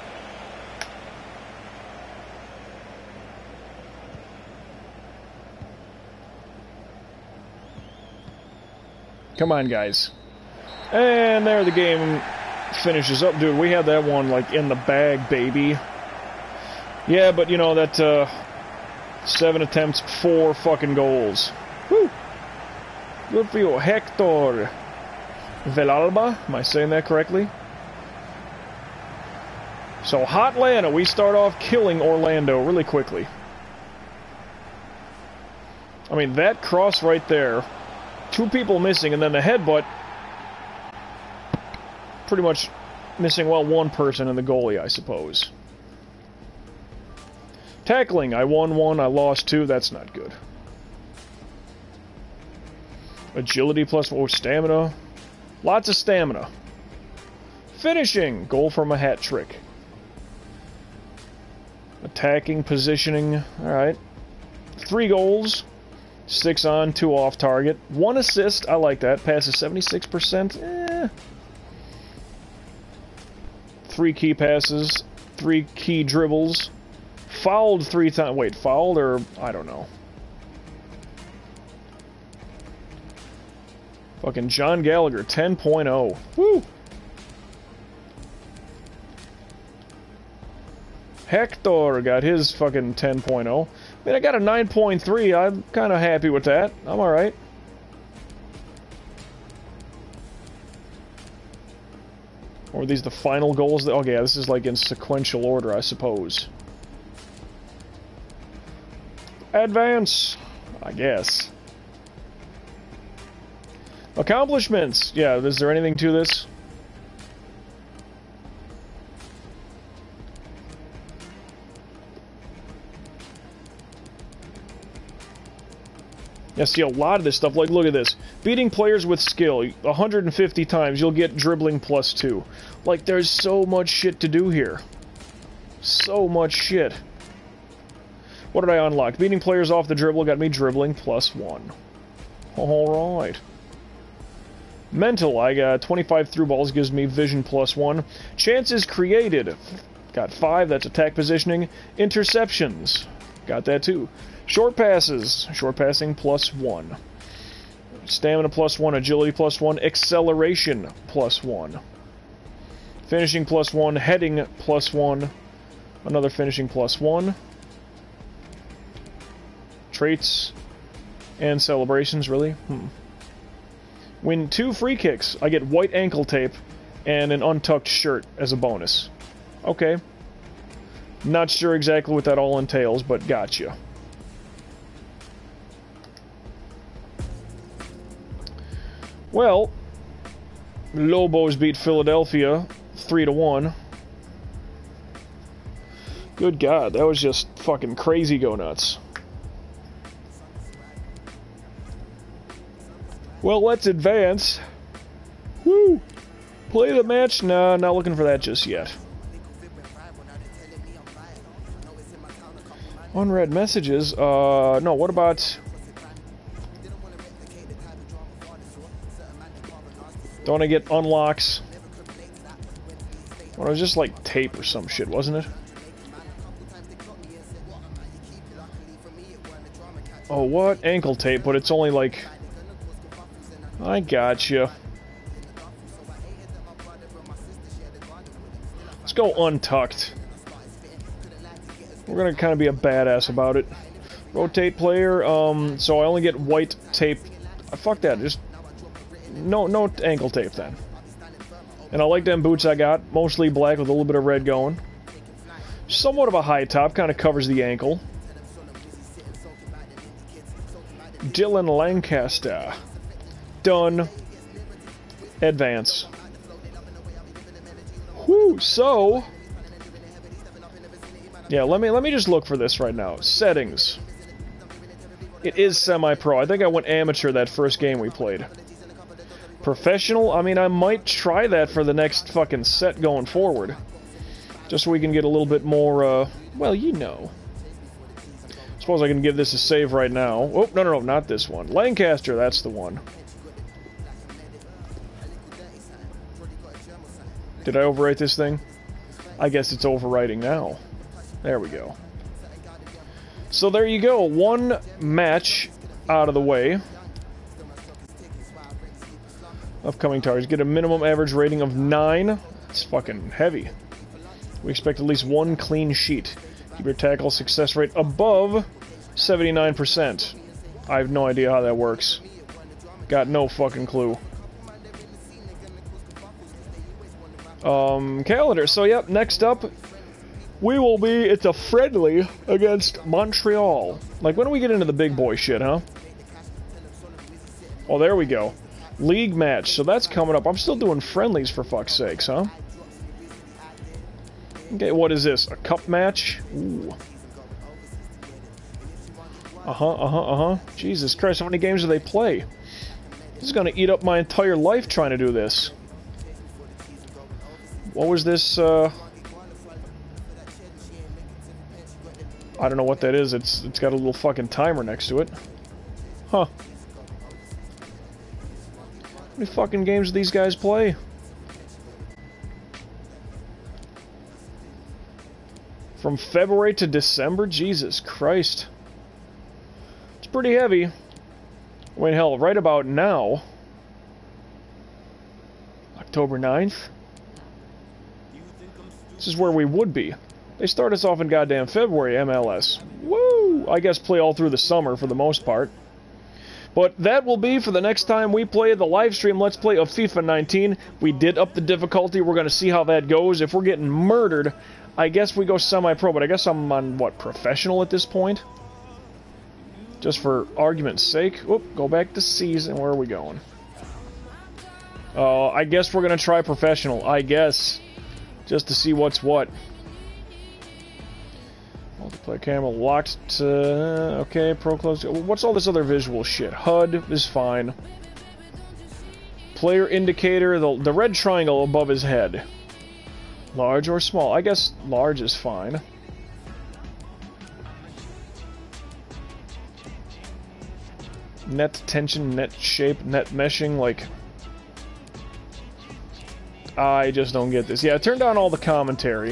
Come on, guys. And there the game finishes up. Dude, we had that one, like, in the bag, baby. Yeah, but, you know, that, uh, seven attempts, four fucking goals. Woo! Good for you. Hector Villalba. Am I saying that correctly? So, Hotlanta, we start off killing Orlando really quickly. I mean, that cross right there... Two people missing, and then the headbutt, pretty much missing, well, one person and the goalie, I suppose. Tackling, I won one, I lost two, that's not good. Agility plus four, stamina. Lots of stamina. Finishing, goal from a hat trick. Attacking, positioning, alright. Three goals. Six on, two off target. One assist, I like that. Passes seventy-six percent. Eh. Three key passes. Three key dribbles. Fouled three times. Wait, fouled or... I don't know. Fucking John Gallagher, ten point oh. Woo! Hector got his fucking ten point oh. I mean, I got a nine point three. I'm kind of happy with that. I'm alright. Or are these the final goals? That, okay, yeah, this is like in sequential order, I suppose. Advance, I guess. Accomplishments. Yeah, is there anything to this? Yeah, see, a lot of this stuff, like, look at this. Beating players with skill, one hundred fifty times, you'll get dribbling plus two. Like, there's so much shit to do here. So much shit. What did I unlock? Beating players off the dribble got me dribbling plus one. Alright. Mental, I got twenty-five through balls, gives me vision plus one. Chances created, got five, that's attack positioning. Interceptions, got that too. Short passes, short passing plus one. Stamina plus one, agility plus one, acceleration plus one. Finishing plus one, heading plus one, another finishing plus one. Traits and celebrations, really? Hmm. Win two free kicks. I get white ankle tape and an untucked shirt as a bonus. Okay. Not sure exactly what that all entails, but gotcha. Well, Lobos beat Philadelphia three to one. Good God, that was just fucking crazy go nuts. Well, let's advance. Woo! Play the match? Nah, not looking for that just yet. Unread messages? Uh, no, what about... Don't I get unlocks? Well, it was just like tape or some shit, wasn't it? Oh, what? Ankle tape, but it's only like... I gotcha. Let's go untucked. We're gonna kind of be a badass about it. Rotate player, um, so I only get white tape. Uh, fuck that, just... No, no ankle tape then. And I like them boots I got, mostly black with a little bit of red going. Somewhat of a high top, kind of covers the ankle. Dylan Lancaster. Done. Advance. Whew, so... Yeah, let me, let me just look for this right now. Settings. It is semi-pro. I think I went amateur that first game we played. Professional? I mean, I might try that for the next fucking set going forward. Just so we can get a little bit more, uh... well, you know. Suppose I can give this a save right now. Oh, no, no, no, not this one. Lancaster, that's the one. Did I overwrite this thing? I guess it's overwriting now. There we go. So there you go. One match out of the way. Upcoming targets. Get a minimum average rating of nine. It's fucking heavy. We expect at least one clean sheet. Keep your tackle success rate above seventy-nine percent. I have no idea how that works. Got no fucking clue. Um, calendar. So, yep, next up, we will be, it's a friendly against Montreal. Like, when do we get into the big boy shit, huh? Oh, there we go. League match. So that's coming up. I'm still doing friendlies, for fuck's sakes, huh? Okay, what is this? A cup match? Ooh. Uh-huh, uh-huh, uh-huh. Jesus Christ, how many games do they play? This is gonna eat up my entire life trying to do this. What was this, uh... I don't know what that is. It's It's got a little fucking timer next to it. Huh. How many fucking games do these guys play? From February to December? Jesus Christ. It's pretty heavy. Wait, hell, right about now... October ninth? This is where we would be. They start us off in goddamn February, M L S. Woo! I guess play all through the summer for the most part. But that will be for the next time we play the live stream Let's Play of FIFA nineteen. We did up the difficulty. We're going to see how that goes. If we're getting murdered, I guess we go semi-pro. But I guess I'm on, what, professional at this point? Just for argument's sake. Oop, go back to season. Where are we going? Uh, I guess we're going to try professional. I guess. Just to see what's what. Multiplayer camera locked to... Okay, pro close... What's all this other visual shit? H U D is fine. Player indicator, the, the red triangle above his head. Large or small? I guess large is fine. Net tension, net shape, net meshing, like... I just don't get this. Yeah, turn down all the commentary.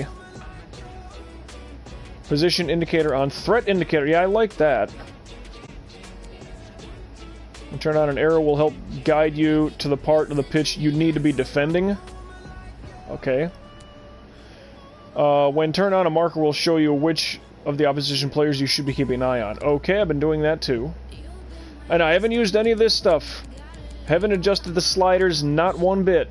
Position indicator on. Threat indicator. Yeah, I like that. And turn on an arrow will help guide you to the part of the pitch you need to be defending. Okay. Uh, when turned on, a marker will show you which of the opposition players you should be keeping an eye on. Okay, I've been doing that too. And I haven't used any of this stuff. Haven't adjusted the sliders, not one bit.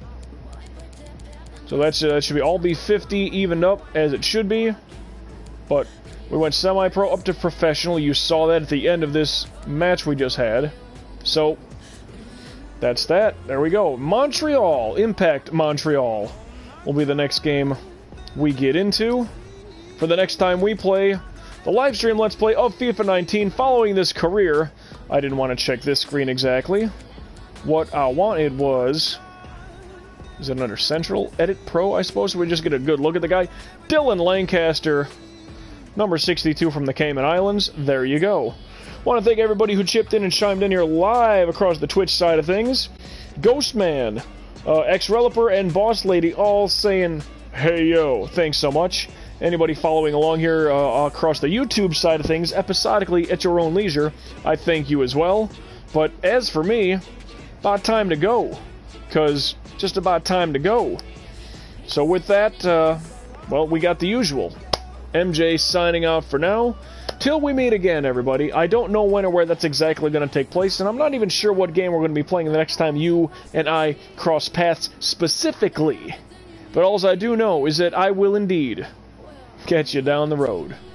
So that's, uh, that should be all be fifty, evened up as it should be. But we went semi-pro up to professional. You saw that at the end of this match we just had. So, that's that. There we go. Montreal. Impact Montreal will be the next game we get into. For the next time we play the live stream Let's Play of FIFA nineteen following this career. I didn't want to check this screen exactly. What I wanted was... Is it under Central? Edit Pro, I suppose? So we just get a good look at the guy. Dylan Lancaster, number sixty-two from the Cayman Islands. There you go. Want to thank everybody who chipped in and chimed in here live across the Twitch side of things. Ghostman, uh, X-Reliper, and Boss Lady all saying, hey yo, thanks so much. Anybody following along here uh, across the YouTube side of things, episodically at your own leisure, I thank you as well. But as for me, about time to go. Because... just about time to go. So with that, uh, well, we got the usual. M J signing off for now. Till we meet again, everybody. I don't know when or where that's exactly going to take place, and I'm not even sure what game we're going to be playing the next time you and I cross paths specifically. But all I do know is that I will indeed catch you down the road.